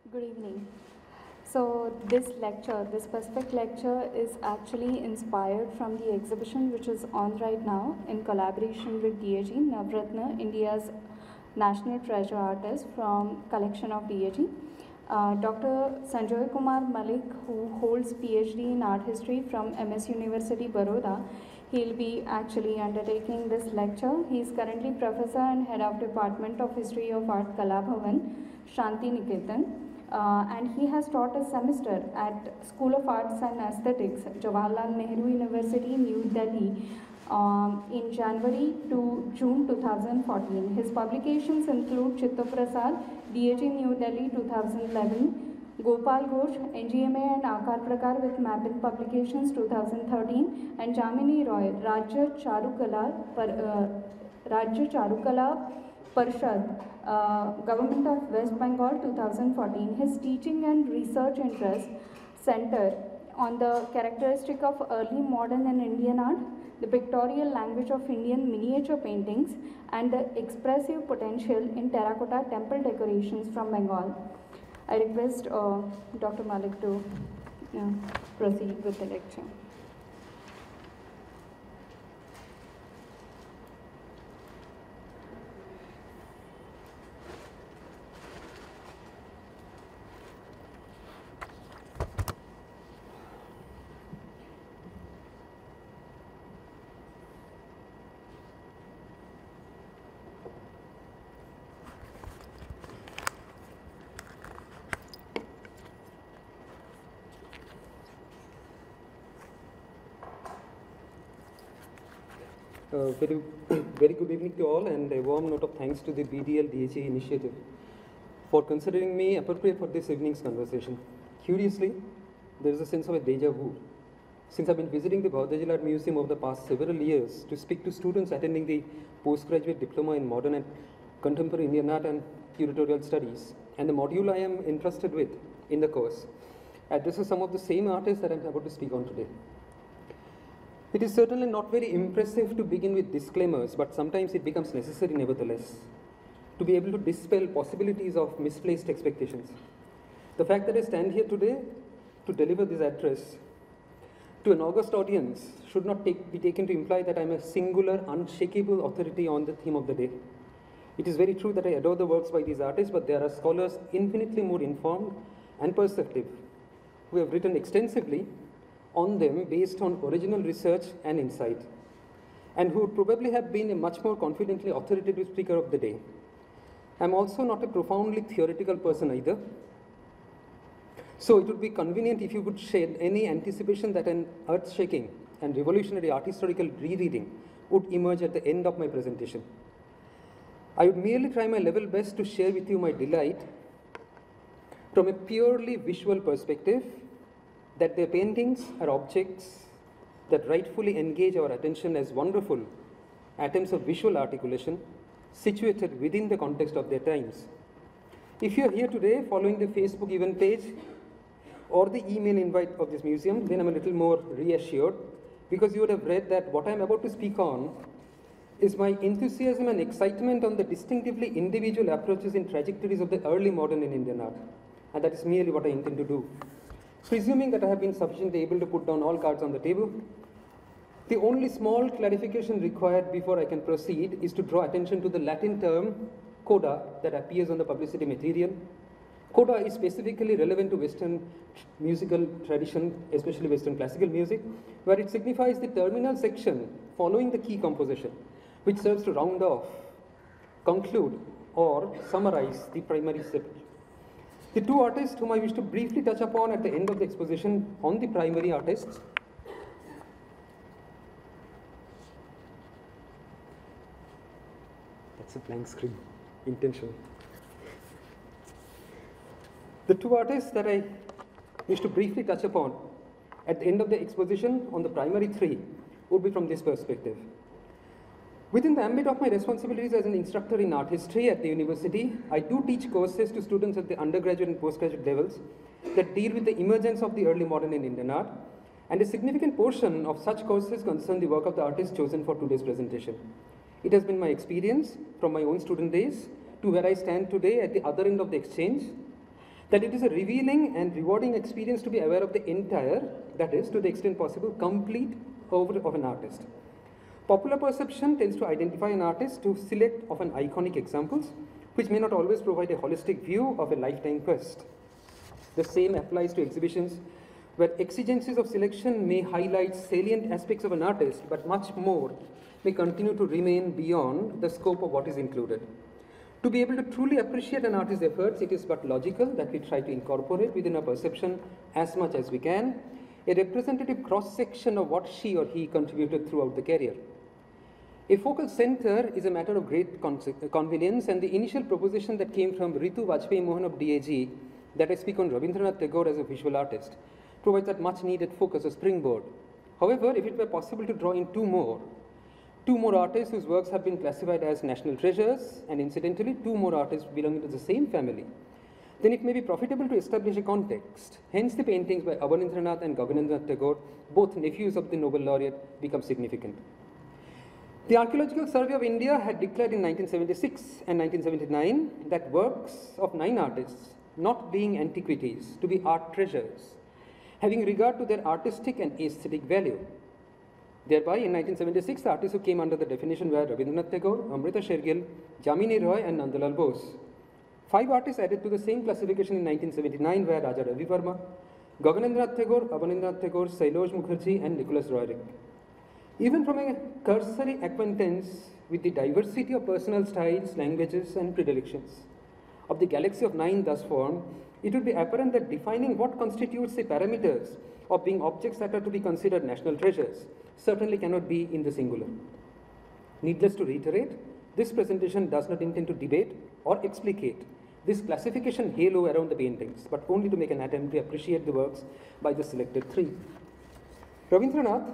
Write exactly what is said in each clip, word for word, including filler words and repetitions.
Good evening. So this lecture, this specific lecture is actually inspired from the exhibition which is on right now in collaboration with D A G, Navratna, India's national treasure artist from collection of D A G. Uh, Doctor Sanjoy Kumar Malik, who holds PhD in art history from M S University, Baroda, he'll be actually undertaking this lecture. He is currently professor and head of Department of History of Art, Kala Bhavan, Shanti Niketan. Uh, and he has taught a semester at School of Arts and Aesthetics, Jawaharlal Nehru University, New Delhi, um, in January to June two thousand fourteen. His publications include Chitta Prasad, D A G New Delhi two thousand eleven, Gopal Ghosh, N G M A and Akar Prakar with Mapping Publications two thousand thirteen, and Jamini Roy, Rajya Charukala, uh, Rajya Charukala Parshad, uh, Government of West Bengal two thousand fourteen. His teaching and research interests center on the characteristic of early modern and Indian art, the pictorial language of Indian miniature paintings, and the expressive potential in terracotta temple decorations from Bengal. I request uh, Doctor Malik to uh, proceed with the lecture. Uh, very, very good evening to all, and a warm note of thanks to the B D L D H E initiative for considering me appropriate for this evening's conversation. Curiously, there is a sense of a deja vu, since I've been visiting the Bauddha Art Museum over the past several years to speak to students attending the postgraduate diploma in modern and contemporary Indian art and curatorial studies, and the module I am entrusted with in the course addresses some of the same artists that I'm about to speak on today. It is certainly not very impressive to begin with disclaimers, but sometimes it becomes necessary nevertheless to be able to dispel possibilities of misplaced expectations. The fact that I stand here today to deliver this address to an august audience should not take, be taken to imply that I am a singular, unshakable authority on the theme of the day. It is very true that I adore the works by these artists, but there are scholars infinitely more informed and perceptive who have written extensively on them based on original research and insight, and who would probably have been a much more confidently authoritative speaker of the day. I'm also not a profoundly theoretical person either, so it would be convenient if you could shed any anticipation that an earth-shaking and revolutionary art historical rereading would emerge at the end of my presentation. I would merely try my level best to share with you my delight from a purely visual perspective that their paintings are objects that rightfully engage our attention as wonderful attempts of visual articulation situated within the context of their times. If you are here today following the Facebook event page or the email invite of this museum, then I'm a little more reassured, because you would have read that what I'm about to speak on is my enthusiasm and excitement on the distinctively individual approaches and trajectories of the early modern in Indian art. And that is merely what I intend to do. Presuming that I have been sufficiently able to put down all cards on the table, the only small clarification required before I can proceed is to draw attention to the Latin term coda that appears on the publicity material. Coda is specifically relevant to Western musical tradition, especially Western classical music, where it signifies the terminal section following the key composition, which serves to round off, conclude, or summarize the primary section. The two artists whom I wish to briefly touch upon at the end of the exposition on the primary artists that's a blank screen, intentional. The two artists that I wish to briefly touch upon at the end of the exposition on the primary three would be from this perspective. Within the ambit of my responsibilities as an instructor in art history at the university, I do teach courses to students at the undergraduate and postgraduate levels that deal with the emergence of the early modern in Indian art, and a significant portion of such courses concern the work of the artist chosen for today's presentation. It has been my experience from my own student days to where I stand today at the other end of the exchange that it is a revealing and rewarding experience to be aware of the entire, that is, to the extent possible, complete over of an artist. Popular perception tends to identify an artist to select of an iconic examples, which may not always provide a holistic view of a lifetime quest. The same applies to exhibitions where exigencies of selection may highlight salient aspects of an artist, but much more may continue to remain beyond the scope of what is included. To be able to truly appreciate an artist's efforts, it is but logical that we try to incorporate within our perception as much as we can a representative cross-section of what she or he contributed throughout the career. A focal center is a matter of great convenience, and the initial proposition that came from Ritu Vajpayee Mohan of D A G, that I speak on Rabindranath Tagore as a visual artist, provides that much needed focus, a springboard. However, if it were possible to draw in two more, two more artists whose works have been classified as national treasures, and incidentally, two more artists belonging to the same family, then it may be profitable to establish a context. Hence, the paintings by Abanindranath and Gaganendranath Tagore, both nephews of the Nobel laureate, become significant. The Archaeological Survey of India had declared in nineteen seventy-six and nineteen seventy-nine that works of nine artists, not being antiquities, to be art treasures, having regard to their artistic and aesthetic value. Thereby, in nineteen seventy-six, the artists who came under the definition were Rabindranath Tagore, Amrita Shergill, Jamini Roy, and Nandalal Bose. Five artists added to the same classification in nineteen seventy-nine were Raja Ravi Verma, Gaganendranath Tagore, Abanindranath Tagore, Sailoj Mukherjee, and Nicholas Roerich. Even from a cursory acquaintance with the diversity of personal styles, languages, and predilections of the galaxy of nine thus formed, it would be apparent that defining what constitutes the parameters of being objects that are to be considered national treasures certainly cannot be in the singular. Needless to reiterate, this presentation does not intend to debate or explicate this classification halo around the paintings, but only to make an attempt to appreciate the works by the selected three. Rabindranath,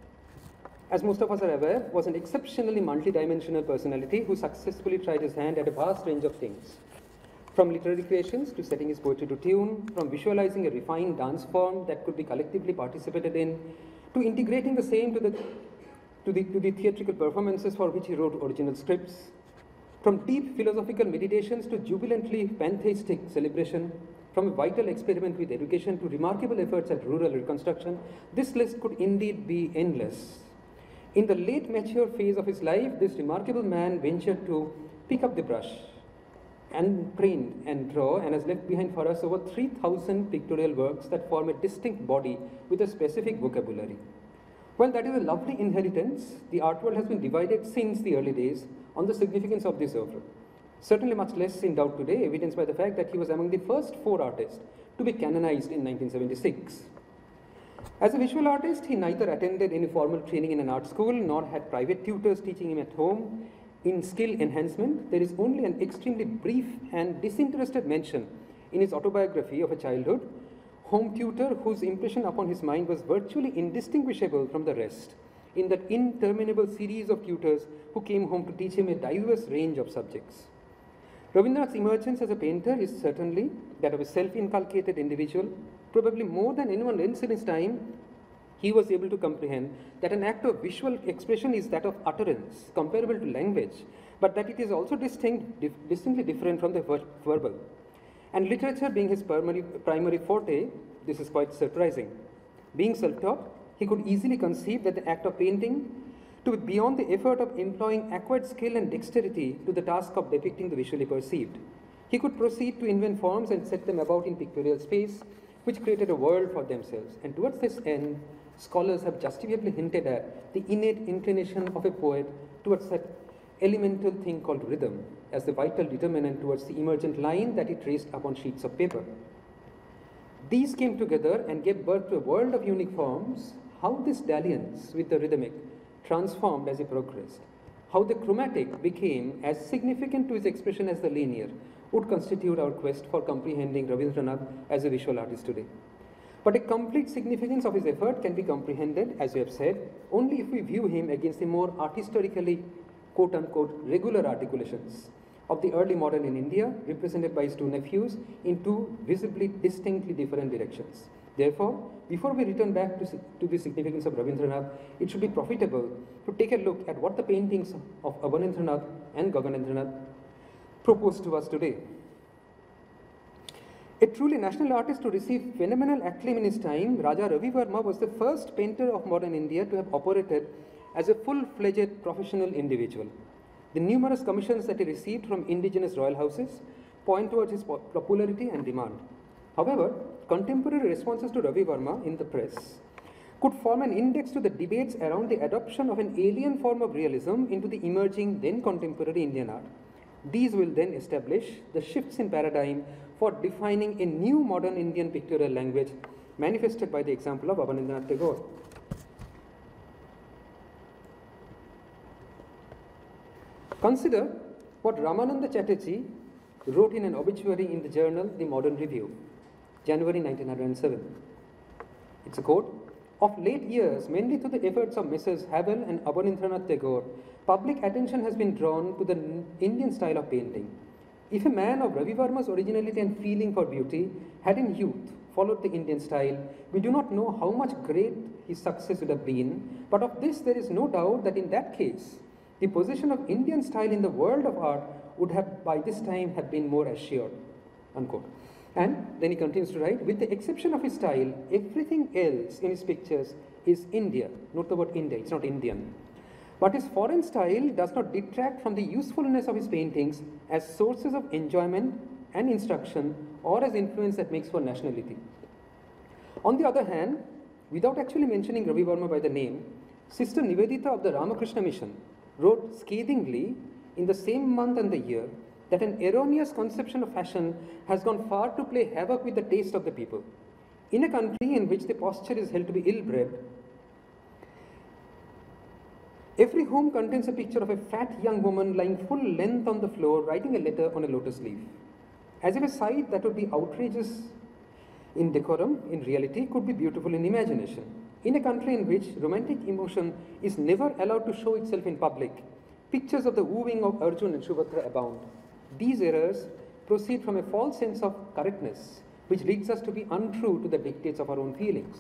as most of us are aware, was an exceptionally multidimensional personality who successfully tried his hand at a vast range of things. From literary creations to setting his poetry to tune, from visualizing a refined dance form that could be collectively participated in, to integrating the same to the, to the, to the theatrical performances for which he wrote original scripts, from deep philosophical meditations to jubilantly pantheistic celebration, from a vital experiment with education to remarkable efforts at rural reconstruction, this list could indeed be endless. In the late mature phase of his life, this remarkable man ventured to pick up the brush and print and draw, and has left behind for us over three thousand pictorial works that form a distinct body with a specific vocabulary. While that is a lovely inheritance, the art world has been divided since the early days on the significance of this oeuvre. Certainly much less in doubt today, evidenced by the fact that he was among the first four artists to be canonized in nineteen seventy-six. As a visual artist, he neither attended any formal training in an art school nor had private tutors teaching him at home. In skill enhancement, there is only an extremely brief and disinterested mention in his autobiography of a childhood home tutor whose impression upon his mind was virtually indistinguishable from the rest, in that interminable series of tutors who came home to teach him a diverse range of subjects. Rabindranath's emergence as a painter is certainly that of a self-inculcated individual. Probably more than anyone else in his time, he was able to comprehend that an act of visual expression is that of utterance, comparable to language, but that it is also distinct, dif distinctly different from the ver verbal. And literature being his primary, primary forte, this is quite surprising. Being self-taught, he could easily conceive that the act of painting to be beyond the effort of employing acquired skill and dexterity to the task of depicting the visually perceived. He could proceed to invent forms and set them about in pictorial space, which created a world for themselves. And towards this end, scholars have justifiably hinted at the innate inclination of a poet towards that elemental thing called rhythm as the vital determinant towards the emergent line that he traced upon sheets of paper. These came together and gave birth to a world of unique forms. How this dalliance with the rhythmic transformed as he progressed, how the chromatic became as significant to his expression as the linear, would constitute our quest for comprehending Rabindranath as a visual artist today. But a complete significance of his effort can be comprehended, as we have said, only if we view him against the more artistorically, quote-unquote, regular articulations of the early modern in India, represented by his two nephews, in two visibly distinctly different directions. Therefore, before we return back to, to the significance of Rabindranath, it should be profitable to take a look at what the paintings of Abanindranath and Gaganendranath propose to us today. A truly national artist to receive phenomenal acclaim in his time, Raja Ravi Verma was the first painter of modern India to have operated as a full-fledged professional individual. The numerous commissions that he received from indigenous royal houses point towards his popularity and demand. However, contemporary responses to Ravi Verma in the press could form an index to the debates around the adoption of an alien form of realism into the emerging then contemporary Indian art. These will then establish the shifts in paradigm for defining a new modern Indian pictorial language manifested by the example of Abanindranath Tagore. Consider what Ramananda Chatterjee wrote in an obituary in the journal The Modern Review, January nineteen oh seven. It's a quote, "Of late years, mainly through the efforts of Messrs Havel and Abanindranath Tagore, public attention has been drawn to the Indian style of painting. If a man of Ravi Verma's originality and feeling for beauty had in youth followed the Indian style, we do not know how much great his success would have been, but of this there is no doubt that in that case, the position of Indian style in the world of art would have by this time have been more assured." Unquote. And then he continues to write, "With the exception of his style, everything else in his pictures is India." Note the word India, it's not Indian. But his foreign style does not detract from the usefulness of his paintings as sources of enjoyment and instruction or as influence that makes for nationality. On the other hand, without actually mentioning Ravi Verma by the name, Sister Nivedita of the Ramakrishna Mission wrote scathingly in the same month and the year that an erroneous conception of fashion has gone far to play havoc with the taste of the people. In a country in which the posture is held to be ill-bred, every home contains a picture of a fat young woman lying full length on the floor writing a letter on a lotus leaf. As if a sight that would be outrageous in decorum, in reality, could be beautiful in imagination. In a country in which romantic emotion is never allowed to show itself in public, pictures of the wooing of Arjun and Subhadra abound. These errors proceed from a false sense of correctness, which leads us to be untrue to the dictates of our own feelings.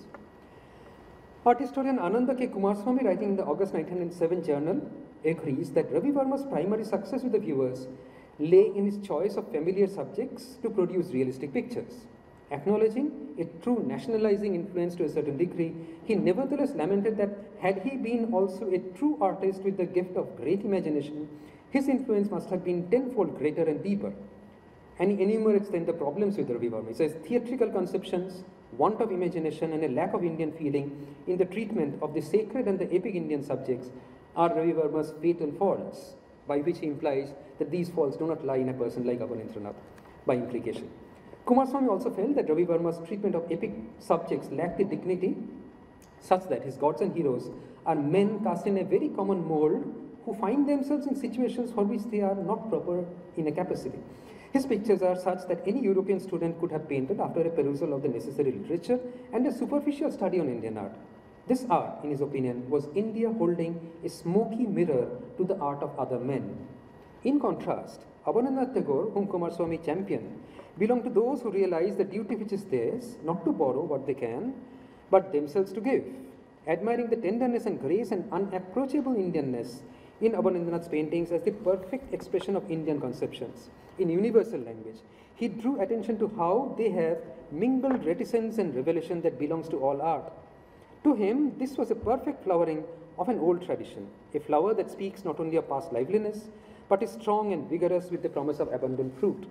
Art historian Ananda K. Kumaraswamy, writing in the August nineteen oh seven journal, agrees that Ravi Verma's primary success with the viewers lay in his choice of familiar subjects to produce realistic pictures. Acknowledging a true nationalizing influence to a certain degree, he nevertheless lamented that had he been also a true artist with the gift of great imagination, his influence must have been tenfold greater and deeper. And he enumerates then the problems with Ravi Verma. He says theatrical conceptions, want of imagination, and a lack of Indian feeling in the treatment of the sacred and the epic Indian subjects are Ravi Verma's fatal faults, by which he implies that these faults do not lie in a person like Abanindranath, by implication. Kumaraswamy also felt that Ravi Verma's treatment of epic subjects lacked the dignity such that his gods and heroes are men cast in a very common mold who find themselves in situations for which they are not proper in a capacity. His pictures are such that any European student could have painted after a perusal of the necessary literature and a superficial study on Indian art. This art, in his opinion, was India holding a smoky mirror to the art of other men. In contrast, Abanindranath Tagore, whom Kumaraswamy championed, belonged to those who realize the duty which is theirs, not to borrow what they can, but themselves to give. Admiring the tenderness and grace and unapproachable Indianness in Abanindranath's paintings as the perfect expression of Indian conceptions in universal language, he drew attention to how they have mingled reticence and revelation that belongs to all art. To him, this was a perfect flowering of an old tradition, a flower that speaks not only of past liveliness, but is strong and vigorous with the promise of abundant fruit.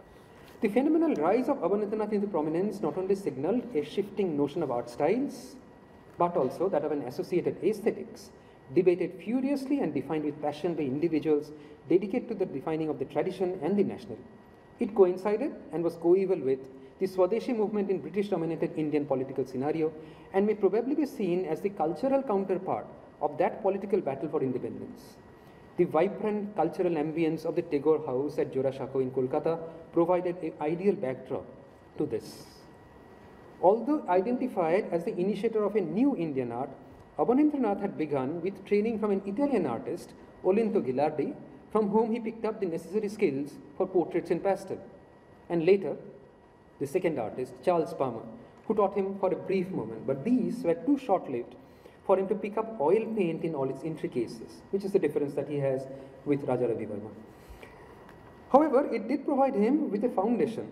The phenomenal rise of Abanindranath into prominence not only signaled a shifting notion of art styles, but also that of an associated aesthetics, debated furiously and defined with passion by individuals dedicated to the defining of the tradition and the national. It coincided and was coeval with the Swadeshi movement in British-dominated Indian political scenario and may probably be seen as the cultural counterpart of that political battle for independence. The vibrant cultural ambience of the Tagore House at Jorashako in Kolkata provided an ideal backdrop to this. Although identified as the initiator of a new Indian art, Abanindranath had begun with training from an Italian artist, Olinto Ghilardi, from whom he picked up the necessary skills for portraits in pastel. And later, the second artist, Charles Palmer, who taught him for a brief moment, but these were too short-lived for him to pick up oil paint in all its intricacies, which is the difference that he has with Raja Ravi Verma. However, it did provide him with a foundation,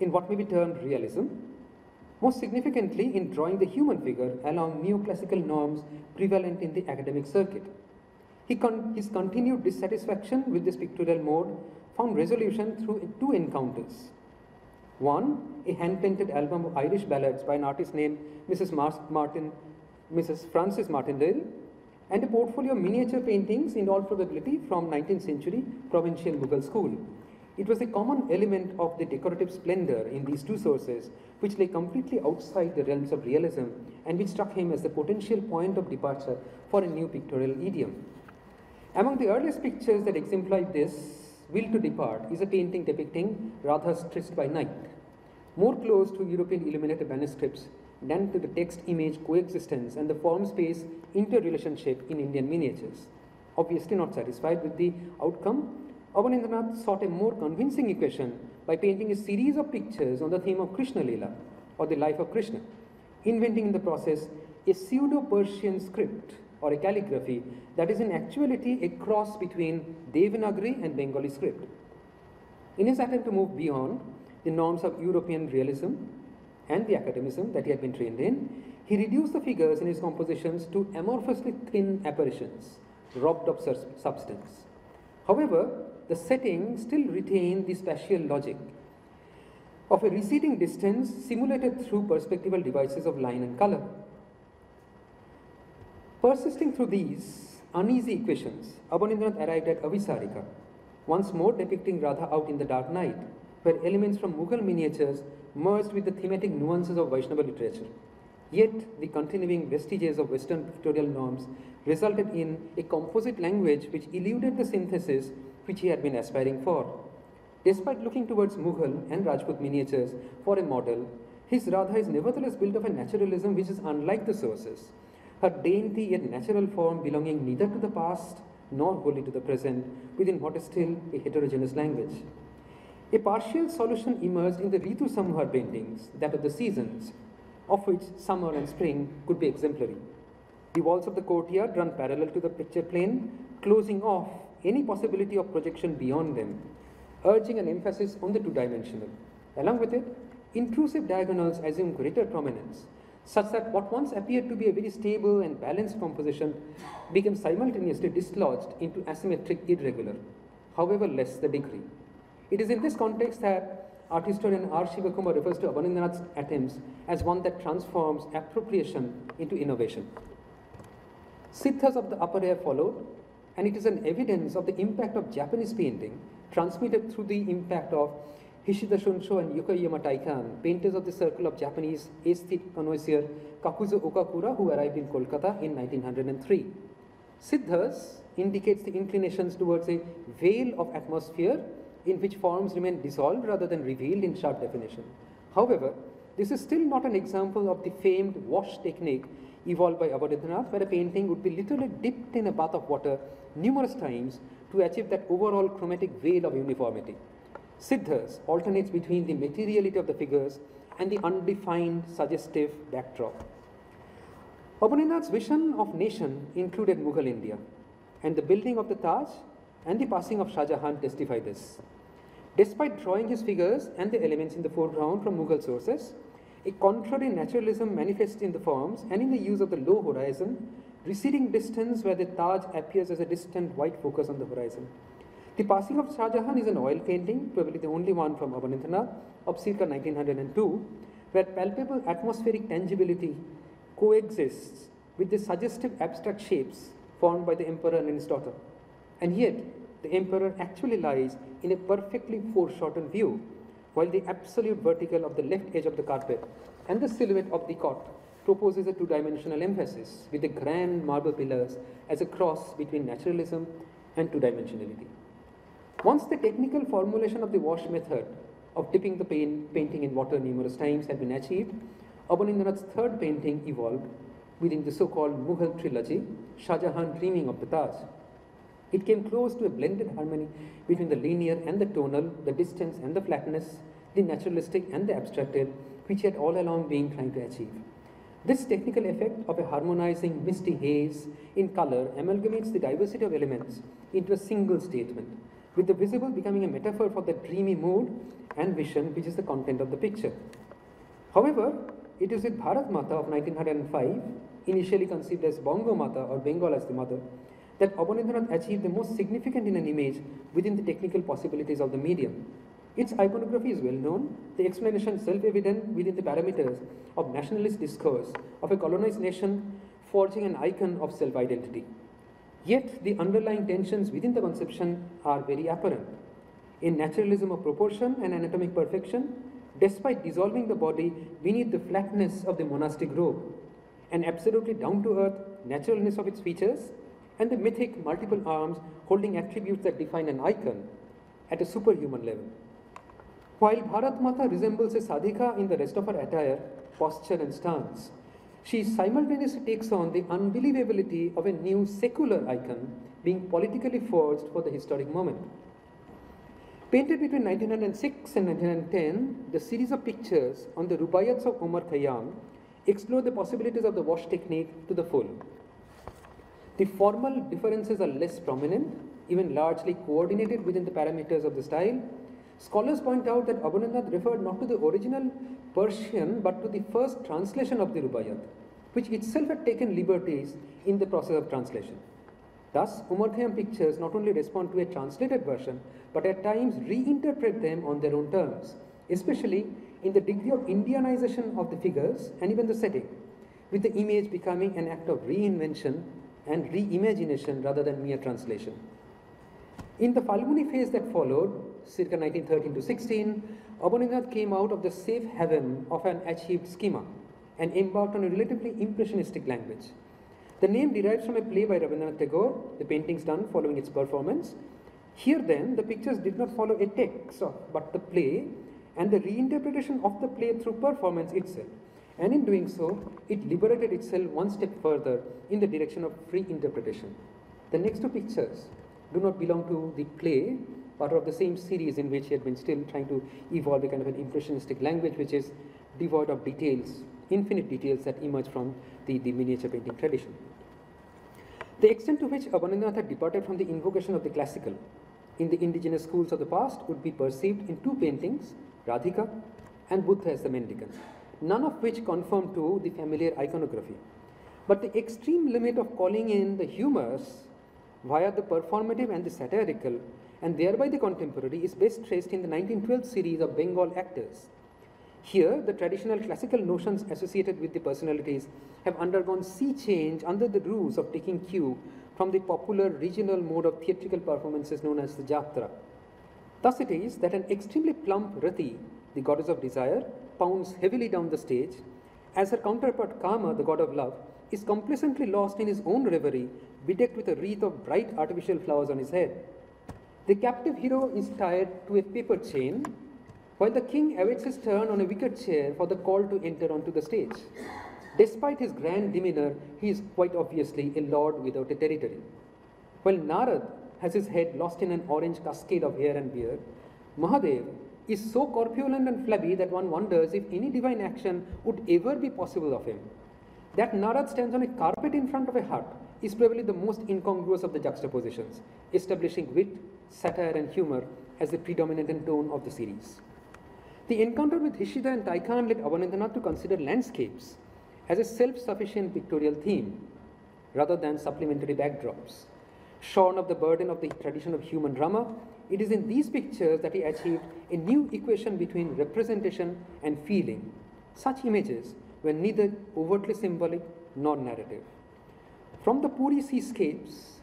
in what may be termed realism, most significantly in drawing the human figure along neoclassical norms prevalent in the academic circuit. He con his continued dissatisfaction with this pictorial mode found resolution through two encounters. One, a hand-painted album of Irish ballads by an artist named Missus Mar Martin, Missus Frances Martindale, and a portfolio of miniature paintings, in all probability from nineteenth century provincial Mughal school. It was a common element of the decorative splendor in these two sources, which lay completely outside the realms of realism and which struck him as the potential point of departure for a new pictorial idiom. Among the earliest pictures that exemplify this will to depart is a painting depicting Radha's tryst by night, more close to European illuminated manuscripts than to the text-image coexistence and the form-space interrelationship in Indian miniatures. Obviously not satisfied with the outcome, Abanindranath sought a more convincing equation by painting a series of pictures on the theme of Krishna Leela, or the life of Krishna, inventing in the process a pseudo-Persian script or a calligraphy that is in actuality a cross between Devanagari and Bengali script. In his attempt to move beyond the norms of European realism and the academism that he had been trained in, he reduced the figures in his compositions to amorphously thin apparitions, robbed of substance. However, the setting still retained the spatial logic of a receding distance simulated through perspectival devices of line and color. Persisting through these uneasy equations, Abanindranath arrived at Avisarika, once more depicting Radha out in the dark night, where elements from Mughal miniatures merged with the thematic nuances of Vaishnava literature. Yet, the continuing vestiges of Western pictorial norms resulted in a composite language which eluded the synthesis which he had been aspiring for. Despite looking towards Mughal and Rajput miniatures for a model, his Radha is nevertheless built of a naturalism which is unlike the sources, her dainty yet natural form belonging neither to the past nor wholly to the present, within what is still a heterogeneous language. A partial solution emerged in the Ritu Samhar paintings, that of the seasons, of which summer and spring could be exemplary. The walls of the courtyard run parallel to the picture plane, closing off any possibility of projection beyond them, urging an emphasis on the two-dimensional. Along with it, intrusive diagonals assume greater prominence, such that what once appeared to be a very stable and balanced composition became simultaneously dislodged into asymmetric irregular, however less the degree. It is in this context that art historian R. Shivakumar refers to Abanindranath's attempts as one that transforms appropriation into innovation. Siddhas of the upper air followed, and it is an evidence of the impact of Japanese painting transmitted through the impact of Hishida Shunsho and Yokoyama Taikan, painters of the circle of Japanese aesthetic connoisseur Kakuzo Okakura, who arrived in Kolkata in nineteen oh three. Siddhas indicates the inclinations towards a veil of atmosphere in which forms remain dissolved rather than revealed in sharp definition. However, this is still not an example of the famed wash technique evolved by Abanindranath, where a painting would be literally dipped in a bath of water numerous times to achieve that overall chromatic veil of uniformity. Siddhas alternates between the materiality of the figures and the undefined suggestive backdrop. Abanindranath's vision of nation included Mughal India, and the building of the Taj and the passing of Shah Jahan testify this. Despite drawing his figures and the elements in the foreground from Mughal sources, a contrary naturalism manifests in the forms and in the use of the low horizon, receding distance where the Taj appears as a distant white focus on the horizon. The passing of Shah Jahan is an oil painting, probably the only one from Abanindranath, of circa nineteen oh two, where palpable atmospheric tangibility coexists with the suggestive abstract shapes formed by the emperor and his daughter. And yet, the emperor actually lies in a perfectly foreshortened view, while the absolute vertical of the left edge of the carpet and the silhouette of the cot proposes a two-dimensional emphasis with the grand marble pillars as a cross between naturalism and two-dimensionality. Once the technical formulation of the wash method of dipping the paint, painting in water numerous times had been achieved, Abanindranath's third painting evolved within the so-called Mughal trilogy, Shah Jahan Dreaming of the Taj. It came close to a blended harmony between the linear and the tonal, the distance and the flatness, the naturalistic and the abstracted, which he had all along been trying to achieve. This technical effect of a harmonizing misty haze in color amalgamates the diversity of elements into a single statement, with the visible becoming a metaphor for the dreamy mood and vision, which is the content of the picture. However, it is with Bharat Mata of nineteen oh five, initially conceived as Bongo Mata or Bengal as the mother, that Abanindranath achieved the most significant in an image within the technical possibilities of the medium. Its iconography is well known, the explanation self-evident within the parameters of nationalist discourse of a colonized nation forging an icon of self-identity. Yet the underlying tensions within the conception are very apparent. In naturalism of proportion and anatomic perfection, despite dissolving the body beneath the flatness of the monastic robe, an absolutely down-to-earth naturalness of its features, and the mythic multiple arms holding attributes that define an icon at a superhuman level. While Bharat Mata resembles a sadhika in the rest of her attire, posture and stance, she simultaneously takes on the unbelievability of a new secular icon being politically forged for the historic moment. Painted between nineteen oh six and nineteen ten, the series of pictures on the Rubaiyats of Omar Khayyam explore the possibilities of the wash technique to the full. The formal differences are less prominent, even largely coordinated within the parameters of the style. Scholars point out that Abanindranath referred not to the original Persian but to the first translation of the Rubaiyat, which itself had taken liberties in the process of translation. Thus, Omar Khayyam pictures not only respond to a translated version, but at times reinterpret them on their own terms, especially in the degree of Indianization of the figures and even the setting, with the image becoming an act of reinvention and reimagination rather than mere translation. In the Falguni phase that followed, circa nineteen thirteen to sixteen, Abanindranath came out of the safe haven of an achieved schema and embarked on a relatively impressionistic language. The name derives from a play by Rabindranath Tagore, the paintings done following its performance. Here then, the pictures did not follow a text, but the play and the reinterpretation of the play through performance itself. And in doing so, it liberated itself one step further in the direction of free interpretation. The next two pictures do not belong to the play, but of the same series in which he had been still trying to evolve a kind of an impressionistic language which is devoid of details, infinite details that emerge from the, the miniature painting tradition. The extent to which Abanindranath had departed from the invocation of the classical in the indigenous schools of the past would be perceived in two paintings, Radhika and Buddha as the mendicant, none of which conform to the familiar iconography. But the extreme limit of calling in the humorous via the performative and the satirical, and thereby the contemporary, is best traced in the nineteen twelve series of Bengal actors. Here, the traditional classical notions associated with the personalities have undergone sea change under the rules of taking cue from the popular regional mode of theatrical performances known as the Jatra. Thus it is that an extremely plump Rati, the goddess of desire, pounds heavily down the stage, as her counterpart Kama, the god of love, is complacently lost in his own reverie, bedecked with a wreath of bright artificial flowers on his head. The captive hero is tied to a paper chain, while the king awaits his turn on a wicker chair for the call to enter onto the stage. Despite his grand demeanor, he is quite obviously a lord without a territory. While Narad has his head lost in an orange cascade of hair and beard, Mahadev is so corpulent and flabby that one wonders if any divine action would ever be possible of him. That Narad stands on a carpet in front of a hut is probably the most incongruous of the juxtapositions, establishing wit, satire and humor as the predominant tone of the series. The encounter with Hishida and Taikan led Abanindranath to consider landscapes as a self-sufficient pictorial theme rather than supplementary backdrops. Shorn of the burden of the tradition of human drama, it is in these pictures that he achieved a new equation between representation and feeling. Such images were neither overtly symbolic nor narrative. From the Puri seascapes,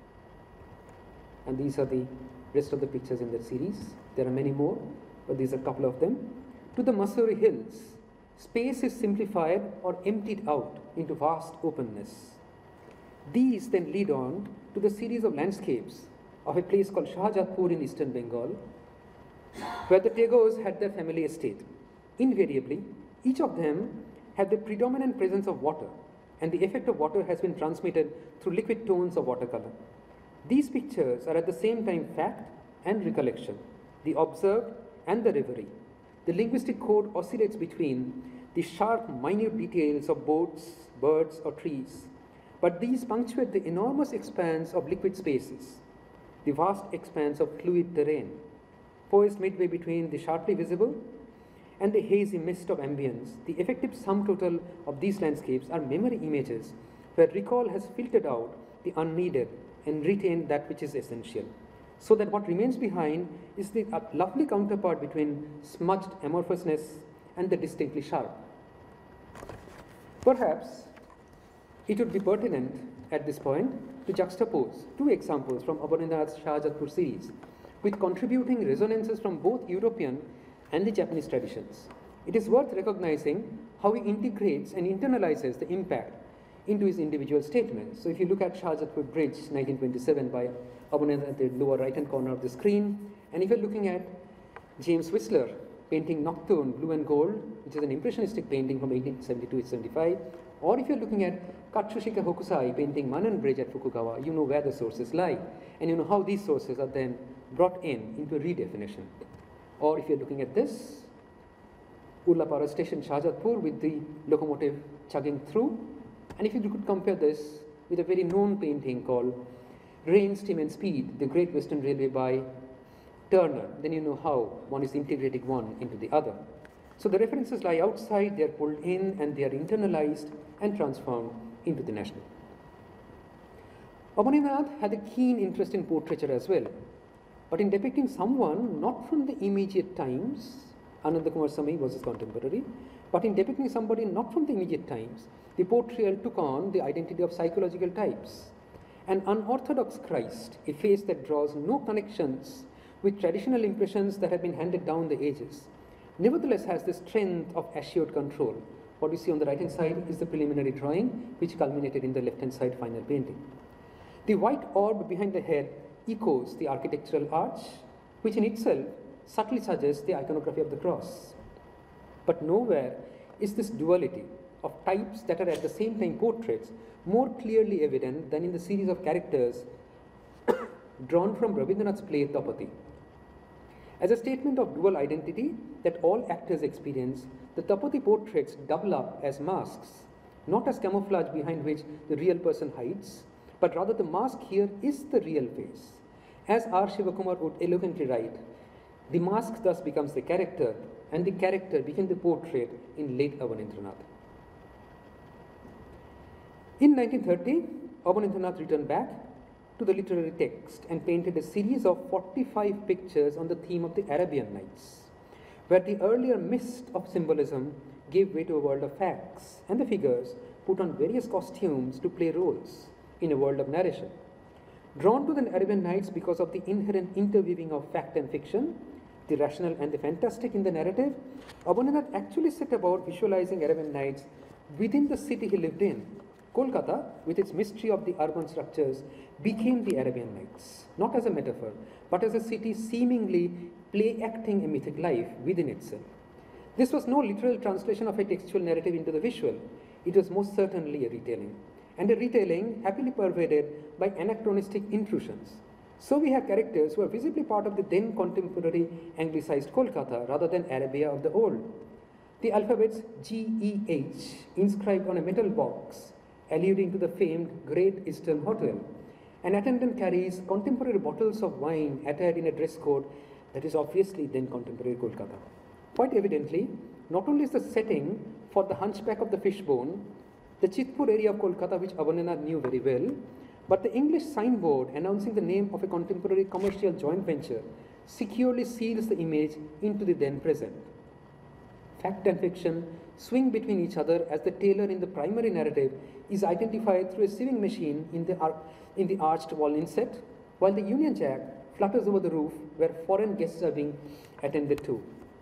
and these are the rest of the pictures in that series, there are many more, but these are a couple of them, to the Mussoorie hills, space is simplified or emptied out into vast openness. These then lead on to the series of landscapes of a place called Shahjatpur in eastern Bengal, where the Tagores had their family estate. Invariably, each of them had the predominant presence of water, and the effect of water has been transmitted through liquid tones of watercolor. These pictures are at the same time fact and recollection, the observed and the reverie. The linguistic code oscillates between the sharp, minute details of boats, birds, or trees, but these punctuate the enormous expanse of liquid spaces, the vast expanse of fluid terrain. poised midway between the sharply visible and the hazy mist of ambience. The effective sum total of these landscapes are memory images where recall has filtered out the unneeded and retained that which is essential, so that what remains behind is the uh, lovely counterpart between smudged amorphousness and the distinctly sharp. Perhaps it would be pertinent at this point to juxtapose two examples from Abanindranath's Shahjahatpur series with contributing resonances from both European and the Japanese traditions. It is worth recognizing how he integrates and internalizes the impact into his individual statements. So if you look at Shahjahatpur Bridge, nineteen twenty-seven, by Abanindranath at the lower right-hand corner of the screen, and if you're looking at James Whistler painting Nocturne, Blue and Gold, which is an impressionistic painting from eighteen seventy-two to seventy-five, or if you're looking at Katsushika Hokusai painting Manan Bridge at Fukugawa, you know where the sources lie, and you know how these sources are then brought in into a redefinition. Or if you're looking at this, Urlapara Station, Shahjahatpur, with the locomotive chugging through, and if you could compare this with a very known painting called Rain, Steam and Speed, the Great Western Railway by Turner, then you know how one is integrating one into the other. So the references lie outside, they are pulled in, and they are internalized and transformed into the national. Abanindranath had a keen interest in portraiture as well, but in depicting someone not from the immediate times, Ananda Kumar Samay was his contemporary, but in depicting somebody not from the immediate times, the portrayal took on the identity of psychological types. An unorthodox Christ, a face that draws no connections with traditional impressions that have been handed down the ages, nevertheless has the strength of assured control. What we see on the right hand side is the preliminary drawing, which culminated in the left hand side final painting. The white orb behind the head echoes the architectural arch, which in itself subtly suggests the iconography of the cross. But nowhere is this duality of types that are at the same time portraits more clearly evident than in the series of characters drawn from Rabindranath's play Tapati. As a statement of dual identity that all actors experience, the Tapati portraits double up as masks, not as camouflage behind which the real person hides, but rather the mask here is the real face. As R. Shivakumar would eloquently write, the mask thus becomes the character, and the character became the portrait in late Abanindranath. In nineteen thirty, Abanindranath returned back to the literary text and painted a series of forty-five pictures on the theme of the Arabian Nights, where the earlier mist of symbolism gave way to a world of facts, and the figures put on various costumes to play roles in a world of narration. Drawn to the Arabian Nights because of the inherent interweaving of fact and fiction, the rational and the fantastic in the narrative, Abanindranath actually set about visualizing Arabian Nights within the city he lived in. Kolkata, with its mystery of the urban structures, became the Arabian Nights, not as a metaphor, but as a city seemingly play-acting a mythic life within itself. This was no literal translation of a textual narrative into the visual. It was most certainly a retelling, and a retelling happily pervaded by anachronistic intrusions. So we have characters who are visibly part of the then contemporary anglicized Kolkata rather than Arabia of the old. The alphabets G E H inscribed on a metal box, alluding to the famed Great Eastern Hotel. An attendant carries contemporary bottles of wine attired in a dress code that is obviously then contemporary Kolkata. Quite evidently, not only is the setting for the Hunchback of the Fishbone the Chitpur area of Kolkata, which Abanindranath knew very well, but the English signboard announcing the name of a contemporary commercial joint venture securely seals the image into the then present. Fact and fiction swing between each other as the tailor in the primary narrative is identified through a sewing machine in the, ar in the arched wall inset, while the Union Jack flutters over the roof where foreign guests are being attended to.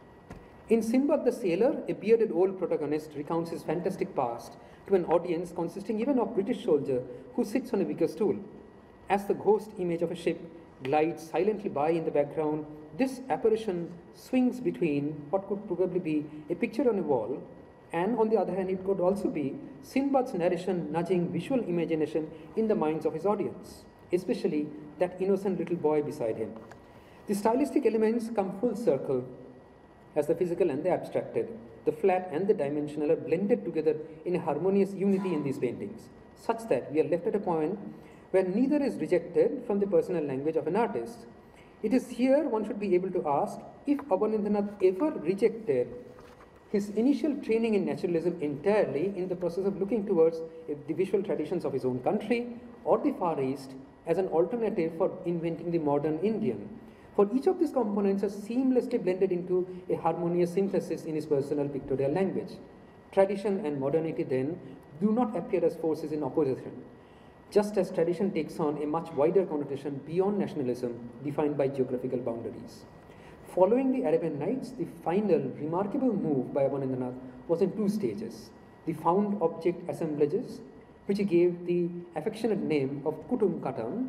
In Sinbad the Sailor, a bearded old protagonist recounts his fantastic past to an audience consisting even of British soldier who sits on a wicker stool. As the ghost image of a ship glides silently by in the background, this apparition swings between what could probably be a picture on a wall, and on the other hand it could also be Sinbad's narration nudging visual imagination in the minds of his audience, especially that innocent little boy beside him. The stylistic elements come full circle as the physical and the abstracted, the flat and the dimensional are blended together in a harmonious unity in these paintings, such that we are left at a point where neither is rejected from the personal language of an artist. It is here one should be able to ask if Abanindranath ever rejected his initial training in naturalism entirely in the process of looking towards the visual traditions of his own country or the Far East as an alternative for inventing the modern Indian. For each of these components are seamlessly blended into a harmonious synthesis in his personal pictorial language. Tradition and modernity then do not appear as forces in opposition, just as tradition takes on a much wider connotation beyond nationalism defined by geographical boundaries. Following the Arabian Nights, the final remarkable move by Abanindranath was in two stages: the found object assemblages, which he gave the affectionate name of Kutum Katam,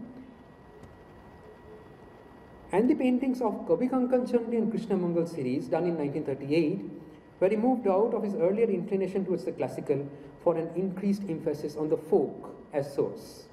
and the paintings of Kabi Kankan Chandi and Krishna Mangal series done in nineteen thirty-eight, where he moved out of his earlier inclination towards the classical for an increased emphasis on the folk as source.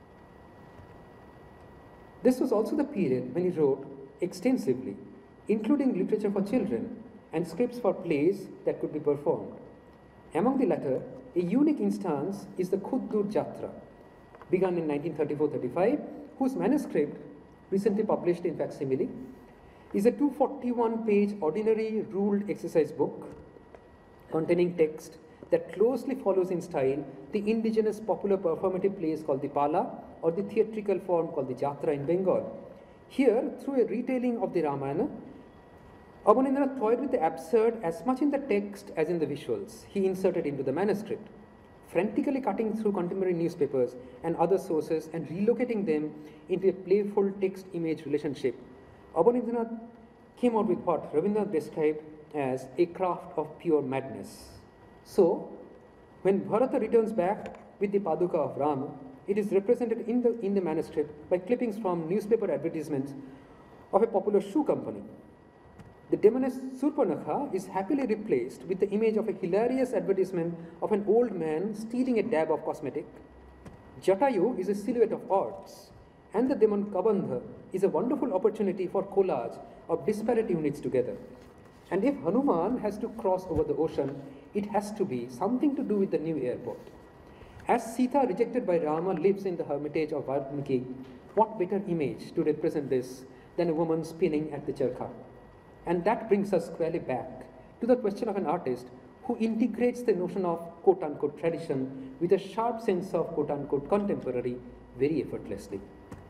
This was also the period when he wrote extensively, including literature for children and scripts for plays that could be performed. Among the latter, a unique instance is the Khuddur Jatra, begun in nineteen thirty-four thirty-five, whose manuscript, recently published in facsimile, is a two hundred forty-one page ordinary ruled exercise book containing text that closely follows in style the indigenous popular performative plays called the Pala or the theatrical form called the Jatra in Bengal. Here, through a retelling of the Ramayana, Abanindranath toyed with the absurd as much in the text as in the visuals he inserted into the manuscript, frantically cutting through contemporary newspapers and other sources and relocating them into a playful text-image relationship. Abanindranath came out with what Rabindranath described as a craft of pure madness. So, when Bharata returns back with the Paduka of Rama, it is represented in the, in the manuscript by clippings from newspaper advertisements of a popular shoe company. The demoness Surpanakha is happily replaced with the image of a hilarious advertisement of an old man stealing a dab of cosmetic. Jatayu is a silhouette of arts, and the demon Kabandha is a wonderful opportunity for collage of disparate units together. And if Hanuman has to cross over the ocean, it has to be something to do with the new airport. As Sita, rejected by Rama, lives in the hermitage of Valmiki, what better image to represent this than a woman spinning at the charkha? And that brings us squarely back to the question of an artist who integrates the notion of quote-unquote tradition with a sharp sense of quote-unquote contemporary very effortlessly.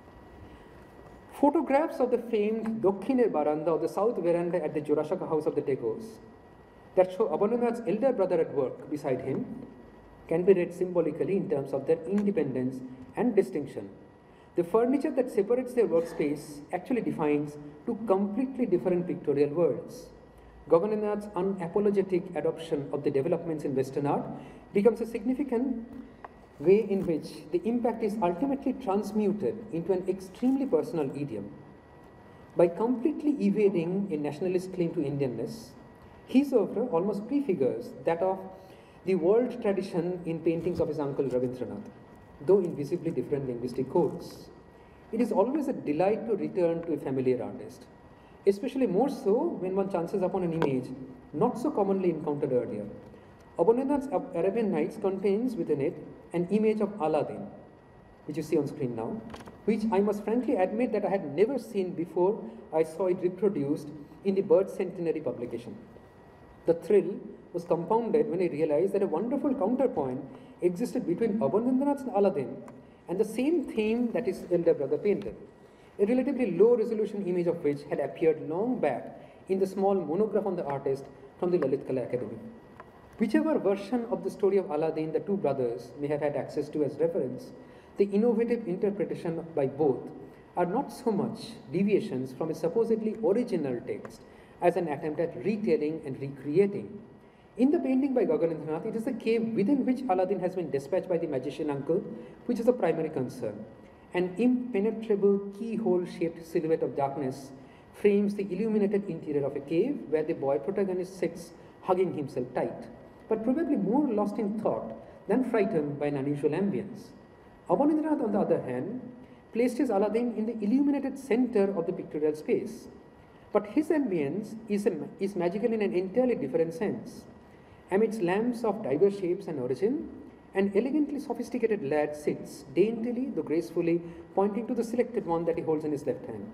Photographs of the famed Dokkhiner Baranda, or the south veranda at the Jorashaka house of the Tagores, that show Abanindranath's elder brother at work beside him, can be read symbolically in terms of their independence and distinction. The furniture that separates their workspace actually defines two completely different pictorial worlds. Abanindranath's unapologetic adoption of the developments in Western art becomes a significant way in which the impact is ultimately transmuted into an extremely personal idiom. By completely evading a nationalist claim to Indianness, his oeuvre almost prefigures that of the world tradition in paintings of his uncle Rabindranath, though in visibly different linguistic codes. It is always a delight to return to a familiar artist, especially more so when one chances upon an image not so commonly encountered earlier. Abanindranath's Arabian Nights contains within it an image of Aladdin, which you see on screen now, which I must frankly admit that I had never seen before I saw it reproduced in the Bird Centenary publication. The thrill was compounded when I realized that a wonderful counterpoint existed between Abanindranath's Aladdin and the same theme that his elder brother painted, a relatively low resolution image of which had appeared long back in the small monograph on the artist from the Lalit Kala Academy. Whichever version of the story of Aladdin the two brothers may have had access to as reference, the innovative interpretation by both are not so much deviations from a supposedly original text as an attempt at retelling and recreating. In the painting by Gaganendranath, it is the cave within which Aladdin has been dispatched by the magician uncle, which is the primary concern. An impenetrable keyhole-shaped silhouette of darkness frames the illuminated interior of a cave where the boy protagonist sits hugging himself tight, but probably more lost in thought than frightened by an unusual ambience. Abanindranath, on the other hand, placed his Aladdin in the illuminated center of the pictorial space. But his ambience is, a, is magical in an entirely different sense. Amidst lamps of diverse shapes and origin, an elegantly sophisticated lad sits, daintily though gracefully, pointing to the selected one that he holds in his left hand.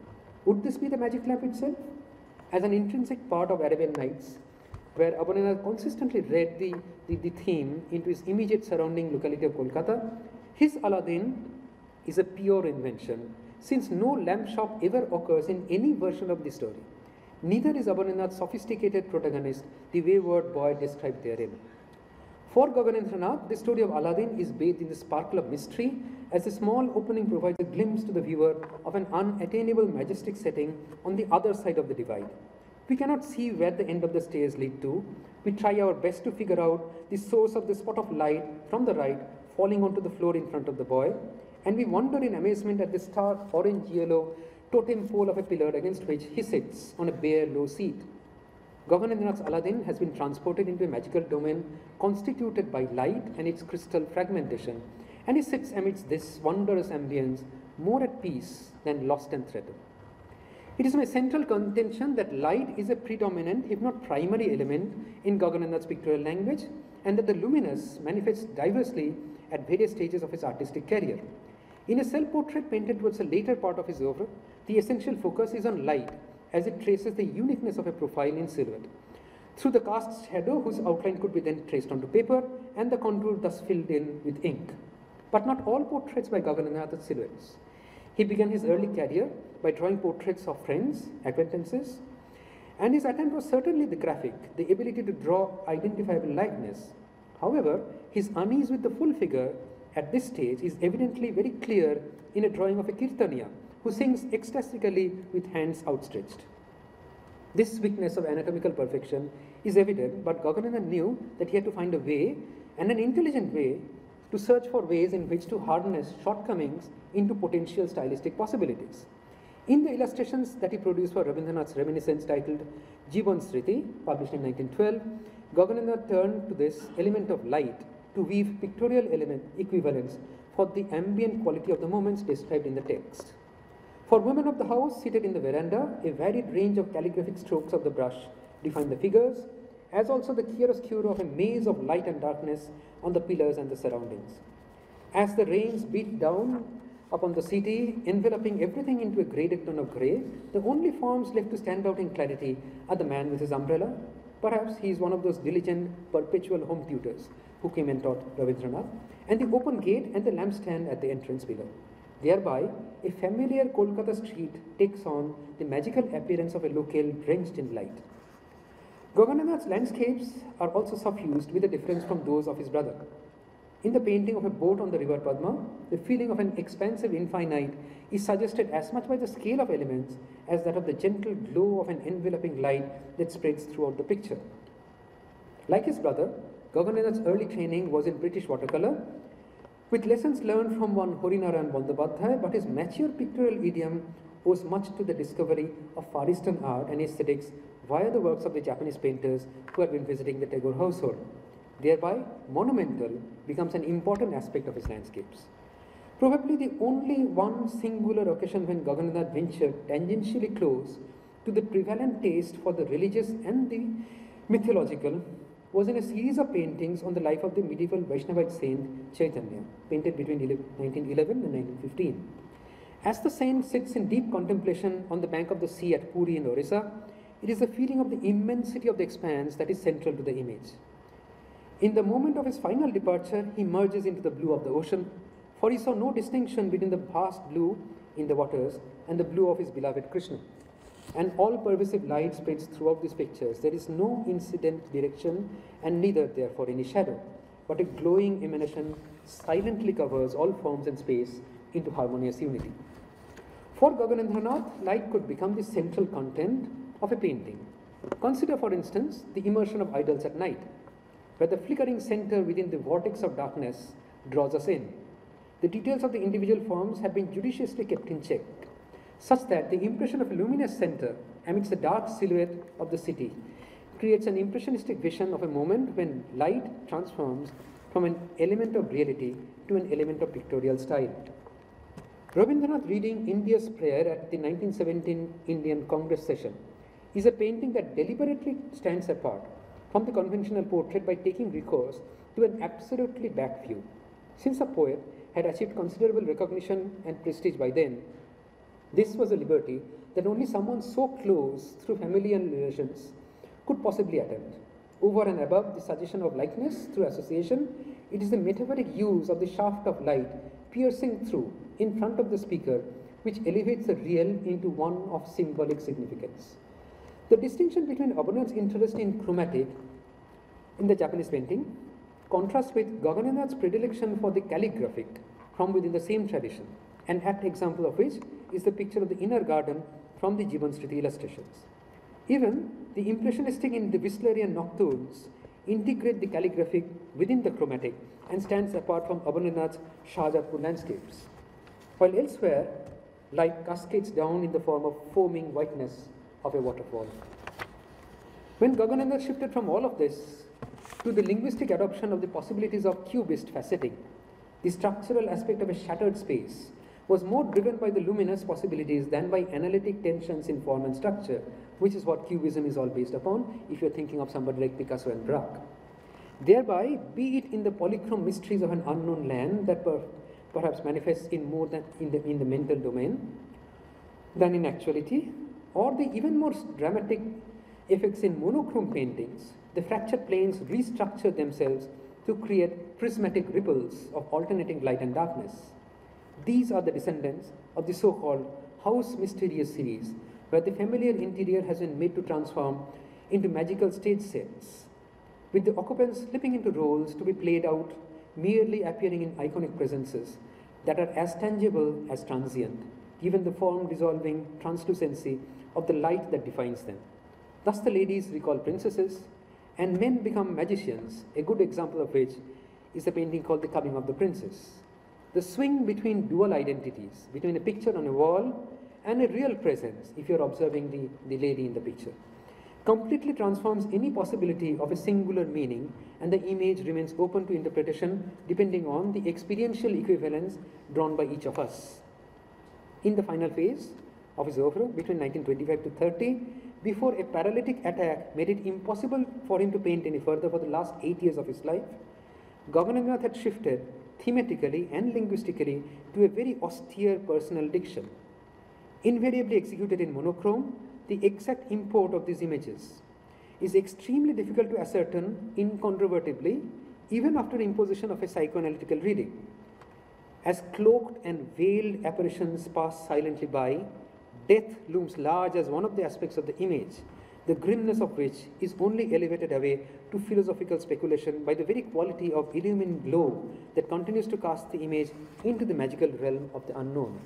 Would this be the magic lamp itself? As an intrinsic part of Arabian Nights, where Abanindranath consistently read the, the, the theme into his immediate surrounding locality of Kolkata, his Aladdin is a pure invention, since no lamp shop ever occurs in any version of the story. Neither is Abanindranath's sophisticated protagonist the wayward boy described therein. For Gaganendranath, the story of Aladdin is bathed in the sparkle of mystery, as the small opening provides a glimpse to the viewer of an unattainable majestic setting on the other side of the divide. We cannot see where the end of the stairs lead to. We try our best to figure out the source of the spot of light from the right falling onto the floor in front of the boy, and we wonder in amazement at the stark orange-yellow totem pole of a pillar against which he sits on a bare low seat. Gaganendranath's Aladdin has been transported into a magical domain constituted by light and its crystal fragmentation, and he sits amidst this wondrous ambience more at peace than lost and threatened. It is my central contention that light is a predominant, if not primary element in Gaganendranath's pictorial language, and that the luminous manifests diversely at various stages of his artistic career. In a self-portrait painted towards the later part of his oeuvre, the essential focus is on light, as it traces the uniqueness of a profile in silhouette. Through the cast shadow, whose outline could be then traced onto paper, and the contour thus filled in with ink. But not all portraits by Gaganendranath are silhouettes. He began his early career by drawing portraits of friends, acquaintances, and his attempt was certainly the graphic, the ability to draw identifiable likeness. However, his unease with the full figure at this stage is evidently very clear in a drawing of a Kirtaniya, who sings ecstatically with hands outstretched. This weakness of anatomical perfection is evident, but Gaganendranath knew that he had to find a way, and an intelligent way, to search for ways in which to harness shortcomings into potential stylistic possibilities. In the illustrations that he produced for Rabindranath's reminiscence titled Jivan Sriti, published in nineteen twelve, Gaganendranath turned to this element of light to weave pictorial element equivalents for the ambient quality of the moments described in the text. For women of the house seated in the veranda, a varied range of calligraphic strokes of the brush define the figures, as also the chiaroscuro of a maze of light and darkness on the pillars and the surroundings. As the rains beat down upon the city, enveloping everything into a graded tone of grey, the only forms left to stand out in clarity are the man with his umbrella. Perhaps he is one of those diligent, perpetual home tutors who came and taught Rabindranath, and the open gate and the lampstand at the entrance below. Thereby, a familiar Kolkata street takes on the magical appearance of a locale drenched in light. Gaganendranath's landscapes are also suffused with a difference from those of his brother. In the painting of a boat on the river Padma, the feeling of an expansive infinite is suggested as much by the scale of elements as that of the gentle glow of an enveloping light that spreads throughout the picture. Like his brother, Gaganendranath's early training was in British watercolor, with lessons learned from one Harinarayan Bandyopadhyay, but his mature pictorial idiom owes much to the discovery of Far Eastern art and aesthetics via the works of the Japanese painters who had been visiting the Tagore household. Thereby, monumental becomes an important aspect of his landscapes. Probably the only one singular occasion when Gaganendranath ventured tangentially close to the prevalent taste for the religious and the mythological was in a series of paintings on the life of the medieval Vaishnavite saint Chaitanya, painted between nineteen eleven and nineteen fifteen. As the saint sits in deep contemplation on the bank of the sea at Puri in Orissa, it is the feeling of the immensity of the expanse that is central to the image. In the moment of his final departure, he merges into the blue of the ocean, for he saw no distinction between the vast blue in the waters and the blue of his beloved Krishna. And all-pervasive light spreads throughout these pictures. There is no incident direction and neither, therefore, any shadow, but a glowing emanation silently covers all forms and space into harmonious unity. For Gaganendranath, light could become the central content of a painting. Consider, for instance, the immersion of idols at night, where the flickering center within the vortex of darkness draws us in. The details of the individual forms have been judiciously kept in check, such that the impression of a luminous center amidst the dark silhouette of the city creates an impressionistic vision of a moment when light transforms from an element of reality to an element of pictorial style. Rabindranath reading India's Prayer at the nineteen seventeen Indian Congress session is a painting that deliberately stands apart from the conventional portrait by taking recourse to an absolutely back view. Since the poet had achieved considerable recognition and prestige by then, this was a liberty that only someone so close through familial relations could possibly attempt. Over and above the suggestion of likeness through association, it is the metaphoric use of the shaft of light piercing through in front of the speaker which elevates the real into one of symbolic significance. The distinction between Abanon's interest in chromatic in the Japanese painting contrasts with Gaganath's predilection for the calligraphic from within the same tradition, an apt example of which is the picture of the inner garden from the Jivansmriti illustrations. Even the impressionistic in the Whistlerian nocturnes integrate the calligraphic within the chromatic and stands apart from Abanon's Shahjahanpur landscapes, while elsewhere light cascades down in the form of foaming whiteness of a waterfall. When Gagananath shifted from all of this to the linguistic adoption of the possibilities of cubist faceting, the structural aspect of a shattered space was more driven by the luminous possibilities than by analytic tensions in form and structure, which is what Cubism is all based upon if you're thinking of somebody like Picasso and Braque. Thereby, be it in the polychrome mysteries of an unknown land that per perhaps manifests in more than in the, in the mental domain than in actuality, or the even more dramatic effects in monochrome paintings, the fractured planes restructure themselves to create prismatic ripples of alternating light and darkness. These are the descendants of the so-called House Mysterious series, where the familiar interior has been made to transform into magical stage sets, with the occupants slipping into roles to be played out, merely appearing in iconic presences that are as tangible as transient, given the form-dissolving translucency of the light that defines them. Thus the ladies recall princesses, and men become magicians, a good example of which is a painting called The Coming of the Princess. The swing between dual identities, between a picture on a wall and a real presence, if you're observing the, the lady in the picture, completely transforms any possibility of a singular meaning, and the image remains open to interpretation depending on the experiential equivalence drawn by each of us. In the final phase of his oeuvre, between nineteen twenty-five to thirty, before a paralytic attack made it impossible for him to paint any further for the last eight years of his life, Gagananath had shifted thematically and linguistically to a very austere personal diction. Invariably executed in monochrome, the exact import of these images is extremely difficult to ascertain incontrovertibly, even after imposition of a psychoanalytical reading. As cloaked and veiled apparitions pass silently by, death looms large as one of the aspects of the image, the grimness of which is only elevated away to philosophical speculation by the very quality of illumined glow that continues to cast the image into the magical realm of the unknown.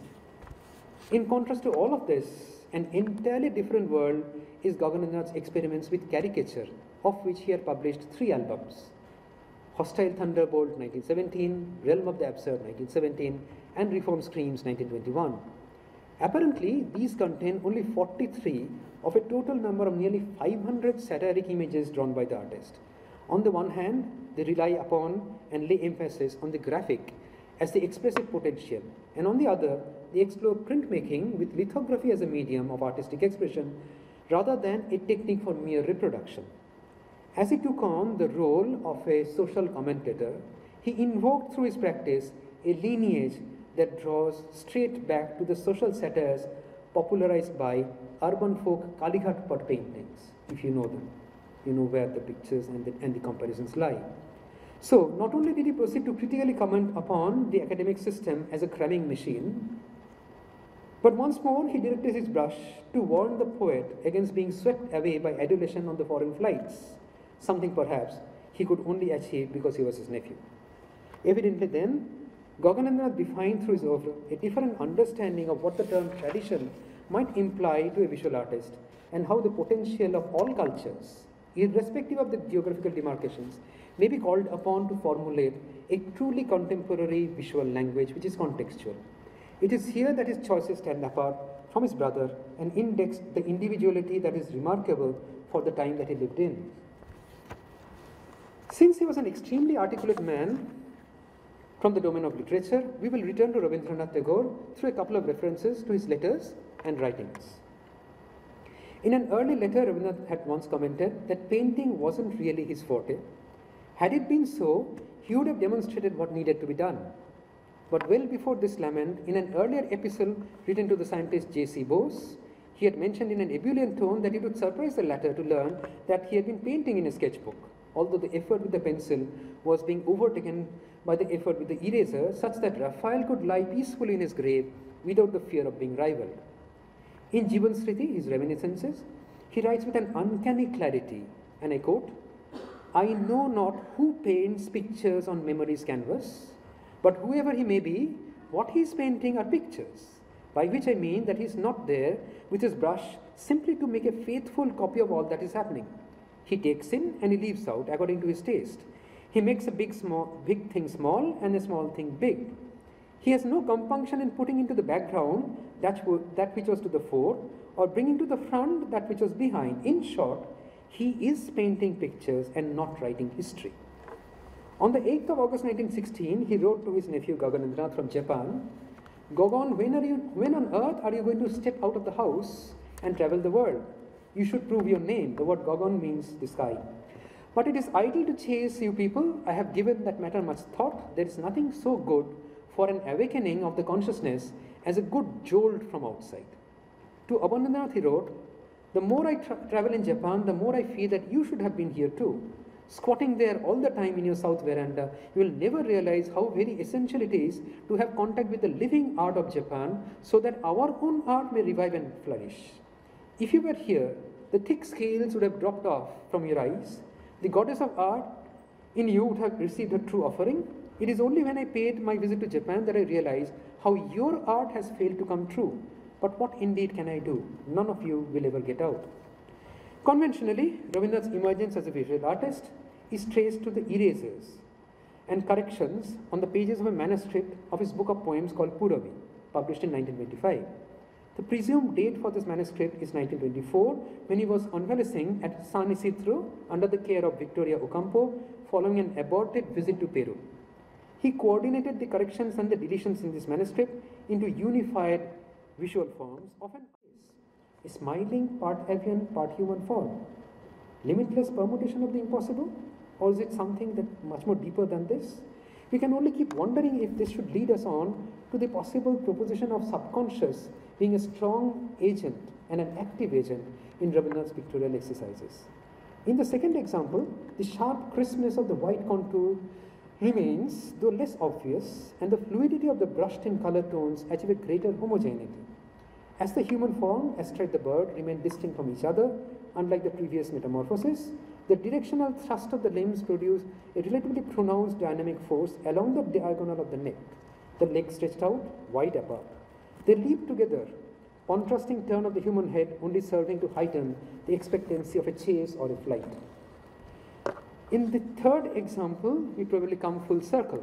In contrast to all of this, an entirely different world is Gagananath's experiments with caricature, of which he had published three albums: Hostile Thunderbolt nineteen seventeen, Realm of the Absurd nineteen seventeen, and Reform Screams nineteen twenty-one. Apparently, these contain only forty-three of a total number of nearly five hundred satiric images drawn by the artist. On the one hand, they rely upon and lay emphasis on the graphic as the expressive potential, and on the other, they explore printmaking with lithography as a medium of artistic expression rather than a technique for mere reproduction. As he took on the role of a social commentator, he invoked through his practice a lineage that draws straight back to the social satires popularized by urban folk Kalighat pot paintings, if you know them. You know where the pictures and the, and the comparisons lie. So, not only did he proceed to critically comment upon the academic system as a cramming machine, but once more he directed his brush to warn the poet against being swept away by adulation on the foreign flights, something perhaps he could only achieve because he was his nephew. Evidently then, Gagananath defined through his oeuvre a different understanding of what the term tradition might imply to a visual artist, and how the potential of all cultures, irrespective of the geographical demarcations, may be called upon to formulate a truly contemporary visual language which is contextual. It is here that his choices stand apart from his brother and index the individuality that is remarkable for the time that he lived in. Since he was an extremely articulate man from the domain of literature, we will return to Rabindranath Tagore through a couple of references to his letters and writings. In an early letter, Rabindranath had once commented that painting wasn't really his forte. Had it been so, he would have demonstrated what needed to be done. But well before this lament, in an earlier epistle written to the scientist J C Bose, He had mentioned in an ebullient tone that it would surprise the latter to learn that he had been painting in a sketchbook, although the effort with the pencil was being overtaken by the effort with the eraser, such that Raphael could lie peacefully in his grave without the fear of being rivaled. In Jivan Smriti, his reminiscences, he writes with an uncanny clarity, and I quote, "I know not who paints pictures on memory's canvas, but whoever he may be, what he is painting are pictures, by which I mean that he is not there with his brush simply to make a faithful copy of all that is happening. He takes in and he leaves out according to his taste. He makes a big, small, big thing small and a small thing big. He has no compunction in putting into the background that, that which was to the fore, or bringing to the front that which was behind. In short, he is painting pictures and not writing history." On the eighth of August nineteen sixteen, he wrote to his nephew Gaganendranath from Japan, "Gagan, when, are you, when on earth are you going to step out of the house and travel the world? You should prove your name." The word Gagan means the sky. "But it is idle to chase you people. I have given that matter much thought. There is nothing so good for an awakening of the consciousness as a good jolt from outside." To Abandananath he wrote, "The more I tra travel in Japan, the more I feel that you should have been here too. Squatting there all the time in your south veranda, you will never realize how very essential it is to have contact with the living art of Japan so that our own art may revive and flourish. If you were here, the thick scales would have dropped off from your eyes. The goddess of art in you would have received her true offering. It is only when I paid my visit to Japan that I realized how your art has failed to come true. But what indeed can I do? None of you will ever get out." Conventionally, Rabindranath's emergence as a visual artist is traced to the erasers and corrections on the pages of a manuscript of his book of poems called Puravi, published in nineteen twenty-five. The presumed date for this manuscript is nineteen twenty-four, when he was convalescing at San Isidro under the care of Victoria Ocampo following an aborted visit to Peru. He coordinated the corrections and the deletions in this manuscript into unified visual forms of an a smiling, part avian, part human form. Limitless permutation of the impossible? Or is it something that much more deeper than this? We can only keep wondering if this should lead us on to the possible proposition of subconscious being a strong agent and an active agent in Rabindranath's pictorial exercises. In the second example, the sharp crispness of the white contour remains, though less obvious, and the fluidity of the brushed in color tones achieve a greater homogeneity. As the human form, astride the bird, remain distinct from each other, unlike the previous metamorphosis, the directional thrust of the limbs produce a relatively pronounced dynamic force along the diagonal of the neck, the legs stretched out, wide apart. They leap together, contrasting turn of the human head only serving to heighten the expectancy of a chase or a flight. In the third example, we probably come full circle.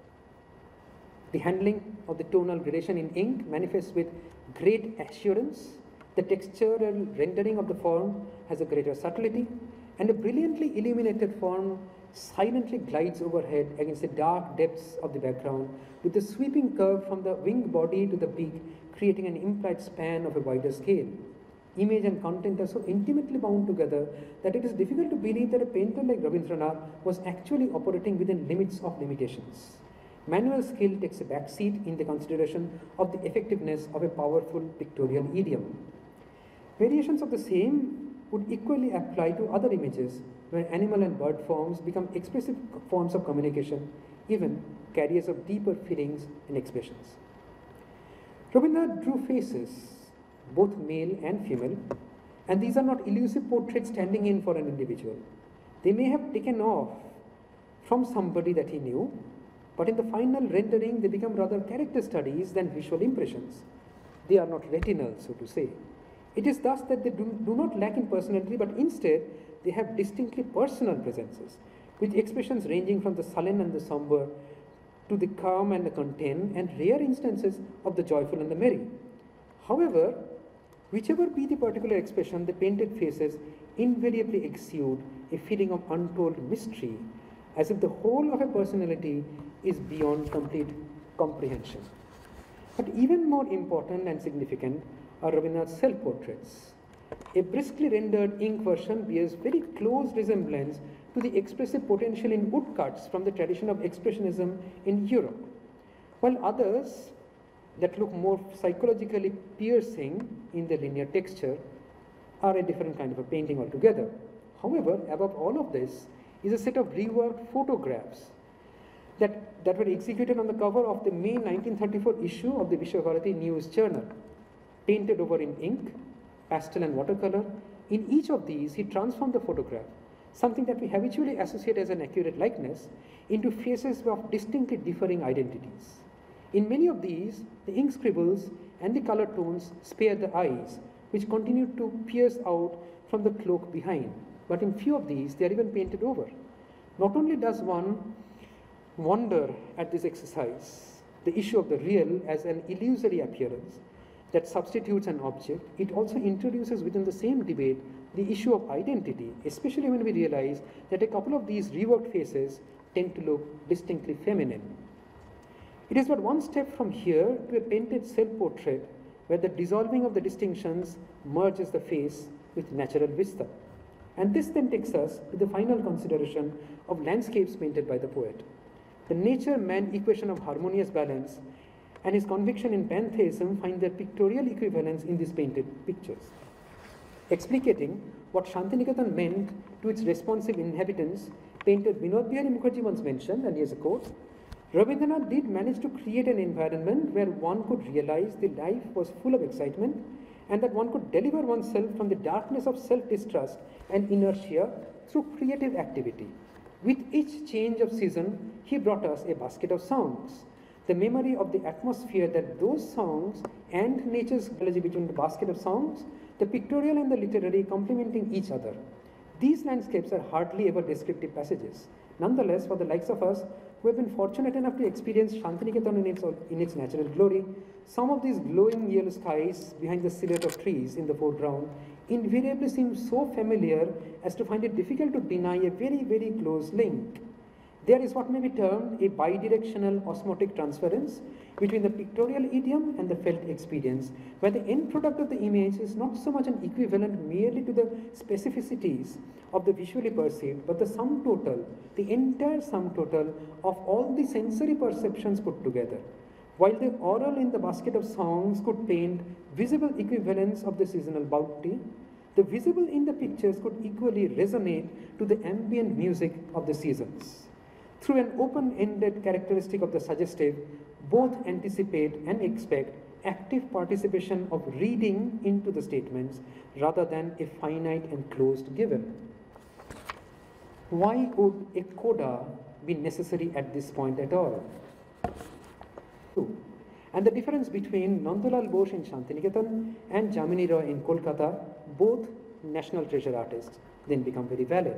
The handling of the tonal gradation in ink manifests with great assurance. The textural rendering of the form has a greater subtlety, and a brilliantly illuminated form silently glides overhead against the dark depths of the background, with the sweeping curve from the wing body to the beak, creating an implied span of a wider scale. Image and content are so intimately bound together that it is difficult to believe that a painter like Rabindranath was actually operating within limits of limitations. Manual skill takes a backseat in the consideration of the effectiveness of a powerful pictorial idiom. Variations of the same would equally apply to other images where animal and bird forms become expressive forms of communication, even carriers of deeper feelings and expressions. Rabindranath drew faces, both male and female, and these are not elusive portraits standing in for an individual. They may have taken off from somebody that he knew, but in the final rendering they become rather character studies than visual impressions. They are not retinal, so to say. It is thus that they do, do not lack in personality, but instead they have distinctly personal presences, with expressions ranging from the sullen and the somber to the calm and the content, and rare instances of the joyful and the merry. However, whichever be the particular expression, the painted faces invariably exude a feeling of untold mystery, as if the whole of a personality is beyond complete comprehension. But even more important and significant are Rabindranath's self-portraits. A briskly rendered ink version bears very close resemblance to the expressive potential in woodcuts from the tradition of expressionism in Europe, while others that look more psychologically piercing in the linear texture are a different kind of a painting altogether. However, above all of this is a set of reworked photographs that, that were executed on the cover of the May nineteen thirty-four issue of the Vishwabharati News Journal, painted over in ink, pastel and watercolor. In each of these, he transformed the photograph, something that we habitually associate as an accurate likeness, into faces of distinctly differing identities. In many of these, the ink scribbles and the color tones spare the eyes, which continue to pierce out from the cloak behind. But in few of these, they are even painted over. Not only does one wonder at this exercise, the issue of the real as an illusory appearance that substitutes an object, it also introduces within the same debate the issue of identity, especially when we realize that a couple of these reworked faces tend to look distinctly feminine. It is but one step from here to a painted self-portrait where the dissolving of the distinctions merges the face with natural vista. And this then takes us to the final consideration of landscapes painted by the poet. The nature-man equation of harmonious balance and his conviction in pantheism find their pictorial equivalence in these painted pictures. Explicating what Shantiniketan meant to its responsive inhabitants, painter Vinod Bihari Mukherjee once mentioned, and here's a quote, Rabindranath did manage to create an environment where one could realize the life was full of excitement and that one could deliver oneself from the darkness of self-distrust and inertia through creative activity. With each change of season, he brought us a basket of songs. The memory of the atmosphere that those songs and nature's analogy between the basket of songs, the pictorial and the literary complementing each other. These landscapes are hardly ever descriptive passages. Nonetheless, for the likes of us who have been fortunate enough to experience Shantiniketan in its, in its natural glory, some of these glowing yellow skies behind the silhouette of trees in the foreground invariably seem so familiar as to find it difficult to deny a very, very close link. There is what may be termed a bidirectional osmotic transference between the pictorial idiom and the felt experience, where the end product of the image is not so much an equivalent merely to the specificities of the visually perceived, but the sum total, the entire sum total of all the sensory perceptions put together. While the oral in the basket of songs could paint visible equivalents of the seasonal bounty, the visible in the pictures could equally resonate to the ambient music of the seasons. Through an open-ended characteristic of the suggestive, both anticipate and expect active participation of reading into the statements rather than a finite and closed given. Why would a coda be necessary at this point at all? And the difference between Nandalal Bose in Shantiniketan and Jamini Roy in Kolkata, both national treasure artists, then become very valid.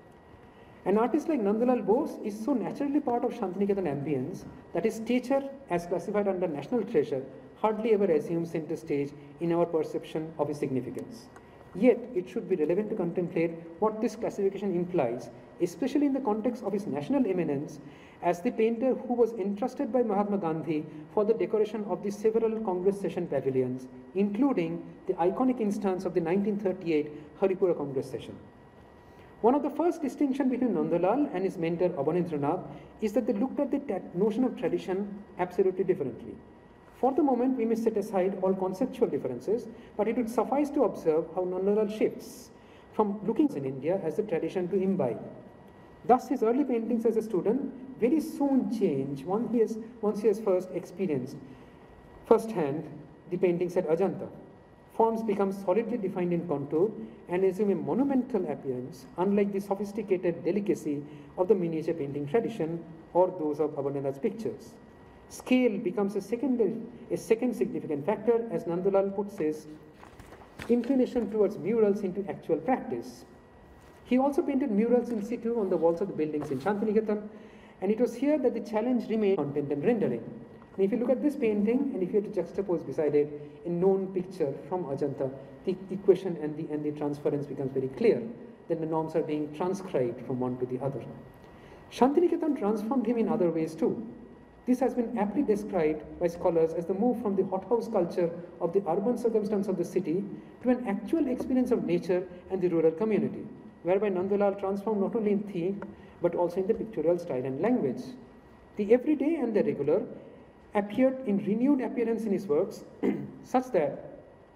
An artist like Nandalal Bose is so naturally part of Shantiniketan ambience that his stature, as classified under national treasure, hardly ever assumes center stage in our perception of his significance. Yet, it should be relevant to contemplate what this classification implies, especially in the context of his national eminence as the painter who was entrusted by Mahatma Gandhi for the decoration of the several Congress session pavilions, including the iconic instance of the nineteen thirty-eight Haripura Congress session. One of the first distinctions between Nandalal and his mentor Abanindranath is that they looked at the notion of tradition absolutely differently. For the moment, we may set aside all conceptual differences, but it would suffice to observe how Nandalal shifts from looking in India as the tradition to imbibe. Thus, his early paintings as a student very soon change once he has, once he has first experienced firsthand the paintings at Ajanta. Forms become solidly defined in contour and assume a monumental appearance, unlike the sophisticated delicacy of the miniature painting tradition or those of Abanindranath's pictures. Scale becomes a second, a second significant factor as Nandalal puts his inclination towards murals into actual practice. He also painted murals in situ on the walls of the buildings in Shantiniketan, and it was here that the challenge remained content and rendering. And if you look at this painting, and if you have to juxtapose beside it a known picture from Ajanta, the equation and the, and the transference becomes very clear. Then the norms are being transcribed from one to the other. Shantiniketan transformed him in other ways too. This has been aptly described by scholars as the move from the hothouse culture of the urban circumstance of the city to an actual experience of nature and the rural community, whereby Nandalal transformed not only in theme, but also in the pictorial style and language. The everyday and the regular, appeared in renewed appearance in his works, such that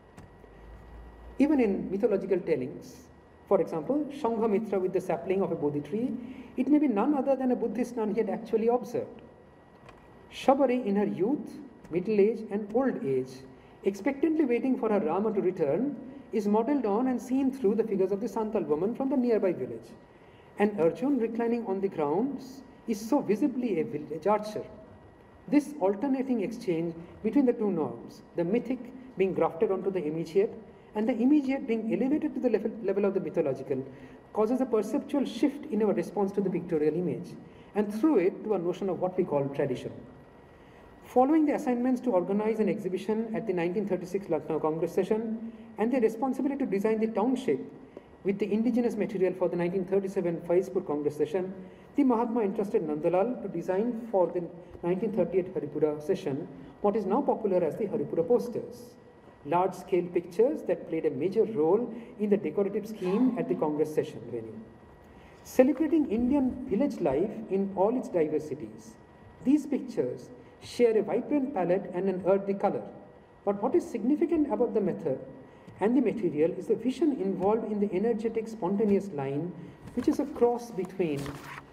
even in mythological tellings, for example, Shanghamitra with the sapling of a Bodhi tree, it may be none other than a Buddhist nun he had actually observed. Shabari in her youth, middle age, and old age, expectantly waiting for her Rama to return, is modelled on and seen through the figures of the Santal woman from the nearby village. And Arjun reclining on the ground is so visibly a village archer. This alternating exchange between the two norms, the mythic being grafted onto the immediate and the immediate being elevated to the level, level of the mythological, causes a perceptual shift in our response to the pictorial image, and through it to a notion of what we call tradition. Following the assignments to organize an exhibition at the nineteen thirty-six Lucknow Congress session and the responsibility to design the township with the indigenous material for the nineteen thirty-seven Faizpur Congress session, the Mahatma entrusted Nandalal to design for the nineteen thirty-eight Haripura session what is now popular as the Haripura posters, large-scale pictures that played a major role in the decorative scheme at the Congress session venue. Celebrating Indian village life in all its diversities, these pictures share a vibrant palette and an earthy color. But what is significant about the method and the material is the vision involved in the energetic, spontaneous line, which is a cross between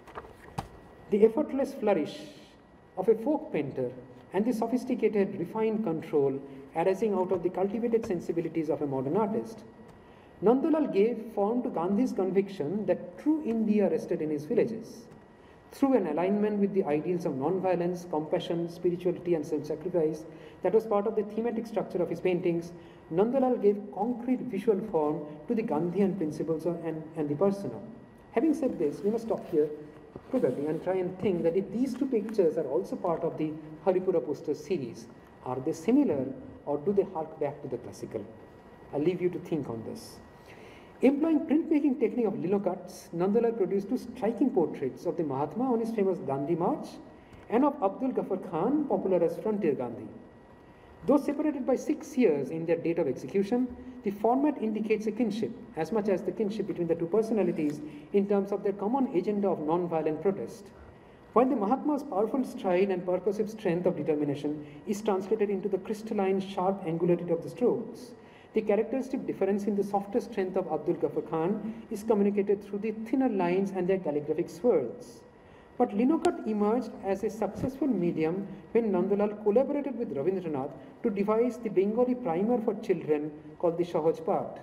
the effortless flourish of a folk painter and the sophisticated, refined control arising out of the cultivated sensibilities of a modern artist. Nandalal gave form to Gandhi's conviction that true India rested in his villages. Through an alignment with the ideals of non-violence, compassion, spirituality, and self-sacrifice that was part of the thematic structure of his paintings, Nandalal gave concrete visual form to the Gandhian principles of, and, and the persona. Having said this, we must stop here probably and try and think that if these two pictures are also part of the Haripura posters series, are they similar or do they hark back to the classical? I'll leave you to think on this. Employing printmaking technique of linocuts, Nandalal produced two striking portraits of the Mahatma on his famous Gandhi March and of Abdul Ghaffar Khan, popular as Frontier Gandhi. Though separated by six years in their date of execution, the format indicates a kinship, as much as the kinship between the two personalities in terms of their common agenda of non-violent protest. While the Mahatma's powerful stride and purposive strength of determination is translated into the crystalline, sharp angularity of the strokes, the characteristic difference in the softer strength of Abdul Ghaffar Khan is communicated through the thinner lines and their calligraphic swirls. But linocut emerged as a successful medium when Nandalal collaborated with Ravindranath to devise the Bengali primer for children called the Sahaj Path.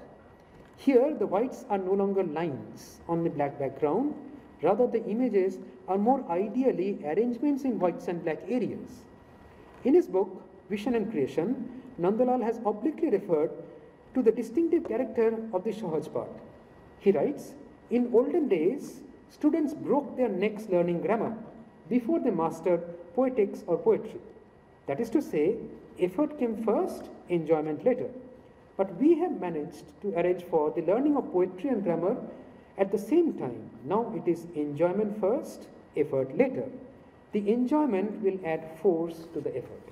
Here, the whites are no longer lines on the black background, rather the images are more ideally arrangements in whites and black areas. In his book, Vision and Creation, Nandalal has obliquely referred to the distinctive character of the Sahaj Path. He writes, in olden days, students broke their necks learning grammar before they mastered poetics or poetry. That is to say, effort came first, enjoyment later. But we have managed to arrange for the learning of poetry and grammar at the same time. Now it is enjoyment first, effort later. The enjoyment will add force to the effort.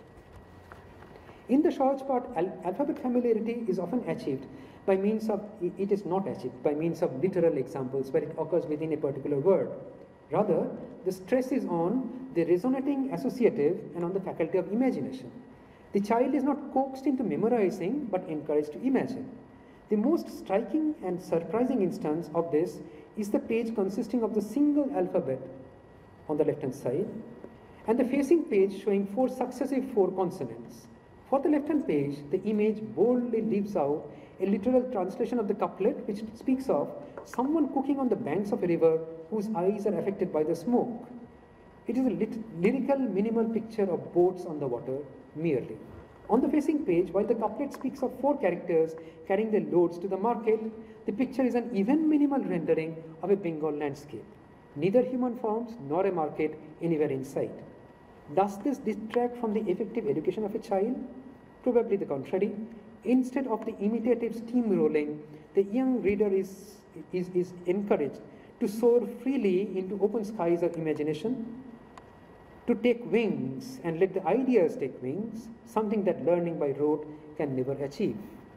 In the Sahaj Path, al alphabet familiarity is often achieved by means of, it is not achieved by means of literal examples where it occurs within a particular word. Rather, the stress is on the resonating associative and on the faculty of imagination. The child is not coaxed into memorizing but encouraged to imagine. The most striking and surprising instance of this is the page consisting of the single alphabet on the left hand side and the facing page showing four successive four consonants. For the left hand page, the image boldly leaves out a literal translation of the couplet which speaks of someone cooking on the banks of a river whose eyes are affected by the smoke. It is a lit lyrical minimal picture of boats on the water merely. On the facing page, while the couplet speaks of four characters carrying their loads to the market, the picture is an even minimal rendering of a Bengal landscape. Neither human forms nor a market anywhere in sight. Does this distract from the effective education of a child? Probably the contrary. Instead of the imitative steamrolling, the young reader is, is, is encouraged to soar freely into open skies of imagination, to take wings and let the ideas take wings, something that learning by rote can never achieve.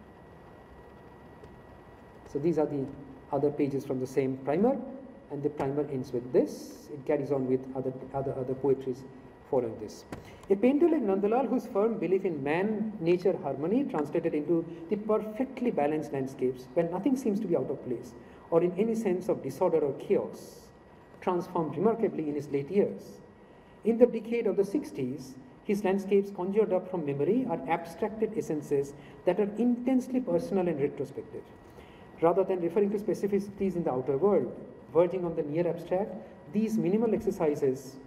So these are the other pages from the same primer, and the primer ends with this. It carries on with other, other, other poetries following this. A painter like Nandalal, whose firm belief in man-nature harmony translated into the perfectly balanced landscapes where nothing seems to be out of place or in any sense of disorder or chaos, transformed remarkably in his late years. In the decade of the sixties, his landscapes conjured up from memory are abstracted essences that are intensely personal and retrospective. Rather than referring to specificities in the outer world, verging on the near abstract, these minimal exercises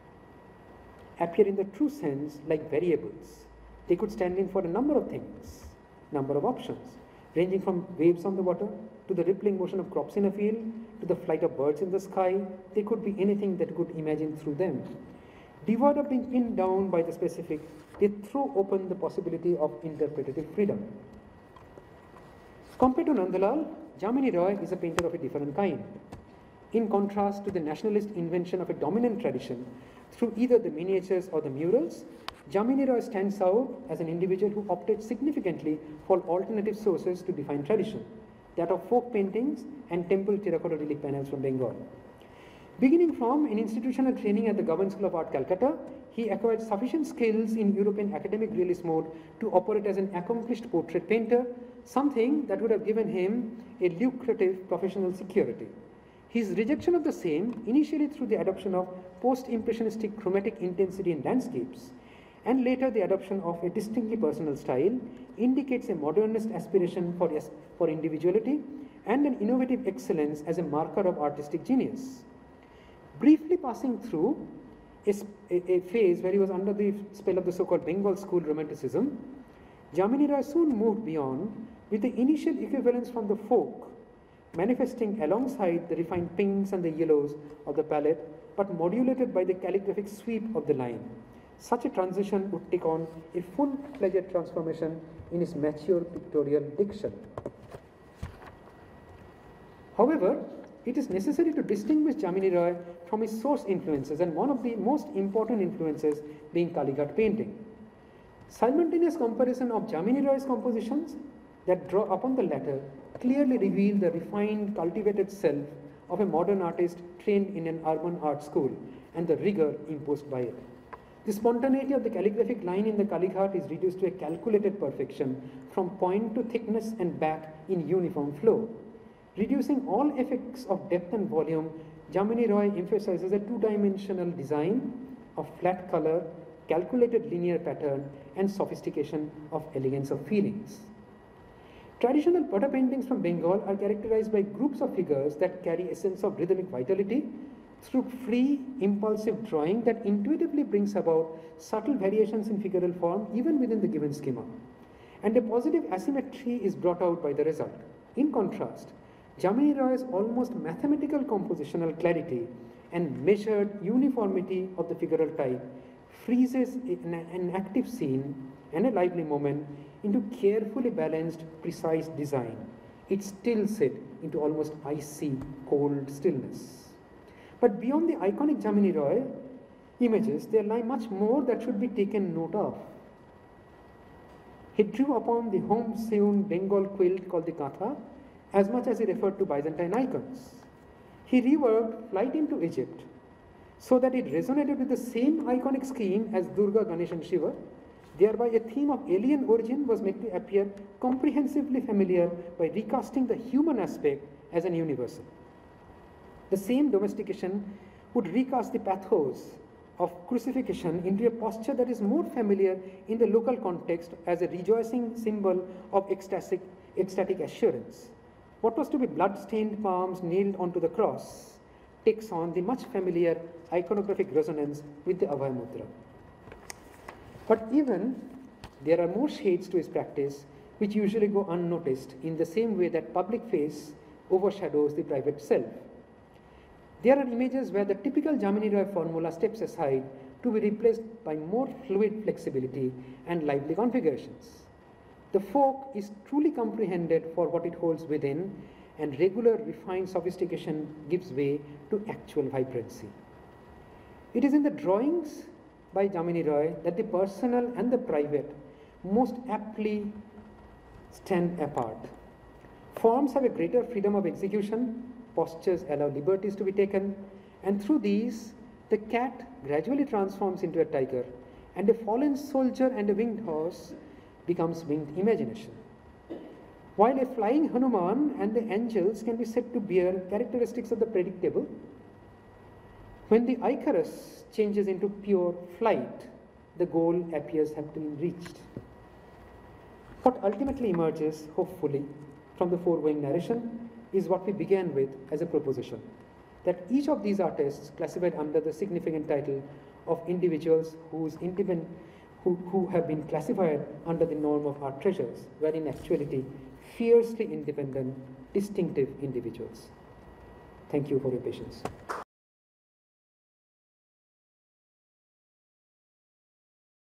appear in the true sense like variables. They could stand in for a number of things, number of options, ranging from waves on the water to the rippling motion of crops in a field to the flight of birds in the sky. They could be anything that could imagine through them. Devoid of being pinned down by the specific, they throw open the possibility of interpretative freedom. Compared to Nandalal, Jamini Roy is a painter of a different kind. In contrast to the nationalist invention of a dominant tradition, through either the miniatures or the murals, Jamini Roy stands out as an individual who opted significantly for alternative sources to define tradition, that of folk paintings and temple terracotta relief panels from Bengal. Beginning from an institutional training at the Government School of Art, Calcutta, he acquired sufficient skills in European academic realist mode to operate as an accomplished portrait painter, something that would have given him a lucrative professional security. His rejection of the same, initially through the adoption of post-impressionistic chromatic intensity in landscapes, and later the adoption of a distinctly personal style, indicates a modernist aspiration for, for individuality and an innovative excellence as a marker of artistic genius. Briefly passing through a, a, a phase where he was under the spell of the so-called Bengal school romanticism, Jamini Roy soon moved beyond with the initial equivalence from the folk, manifesting alongside the refined pinks and the yellows of the palette, but modulated by the calligraphic sweep of the line. Such a transition would take on a full-fledged transformation in his mature pictorial diction. However, it is necessary to distinguish Jamini Roy from his source influences, and one of the most important influences being Kalighat painting. Simultaneous comparison of Jamini Roy's compositions that draw upon the latter clearly reveal the refined, cultivated self of a modern artist trained in an urban art school and the rigor imposed by it. The spontaneity of the calligraphic line in the Kalighat is reduced to a calculated perfection from point to thickness and back in uniform flow. Reducing all effects of depth and volume, Jamini Roy emphasizes a two-dimensional design of flat color, calculated linear pattern, and sophistication of elegance of feelings. Traditional Pata paintings from Bengal are characterized by groups of figures that carry a sense of rhythmic vitality through free, impulsive drawing that intuitively brings about subtle variations in figural form even within the given schema. And a positive asymmetry is brought out by the result. In contrast, Jamini Roy's almost mathematical compositional clarity and measured uniformity of the figural type freezes an, an active scene and a lively moment into carefully balanced, precise design. It stills it into almost icy, cold stillness. But beyond the iconic Jamini Roy images, there lie much more that should be taken note of. He drew upon the home-sewn Bengal quilt called the Katha as much as he referred to Byzantine icons. He reworked Flight into Egypt so that it resonated with the same iconic scheme as Durga, Ganesh and Shiva. Thereby a theme of alien origin was made to appear comprehensively familiar by recasting the human aspect as an universal. The same domestication would recast the pathos of crucifixion into a posture that is more familiar in the local context as a rejoicing symbol of ecstatic, ecstatic assurance. What was to be blood-stained palms nailed onto the cross takes on the much familiar iconographic resonance with the Abhay Mudra. But even there are more shades to his practice which usually go unnoticed in the same way that public face overshadows the private self. There are images where the typical Jamini Roy formula steps aside to be replaced by more fluid flexibility and lively configurations. The folk is truly comprehended for what it holds within, and regular refined sophistication gives way to actual vibrancy. It is in the drawings by Jamini Roy that the personal and the private most aptly stand apart. Forms have a greater freedom of execution, postures allow liberties to be taken, and through these, the cat gradually transforms into a tiger, and a fallen soldier and a winged horse becomes winged imagination. While a flying Hanuman and the angels can be said to bear characteristics of the predictable, when the Icarus changes into pure flight, the goal appears to have been reached. What ultimately emerges, hopefully, from the foregoing narration is what we began with as a proposition, that each of these artists, classified under the significant title of individuals whose independent, who, who have been classified under the norm of art treasures, were in actuality fiercely independent, distinctive individuals. Thank you for your patience.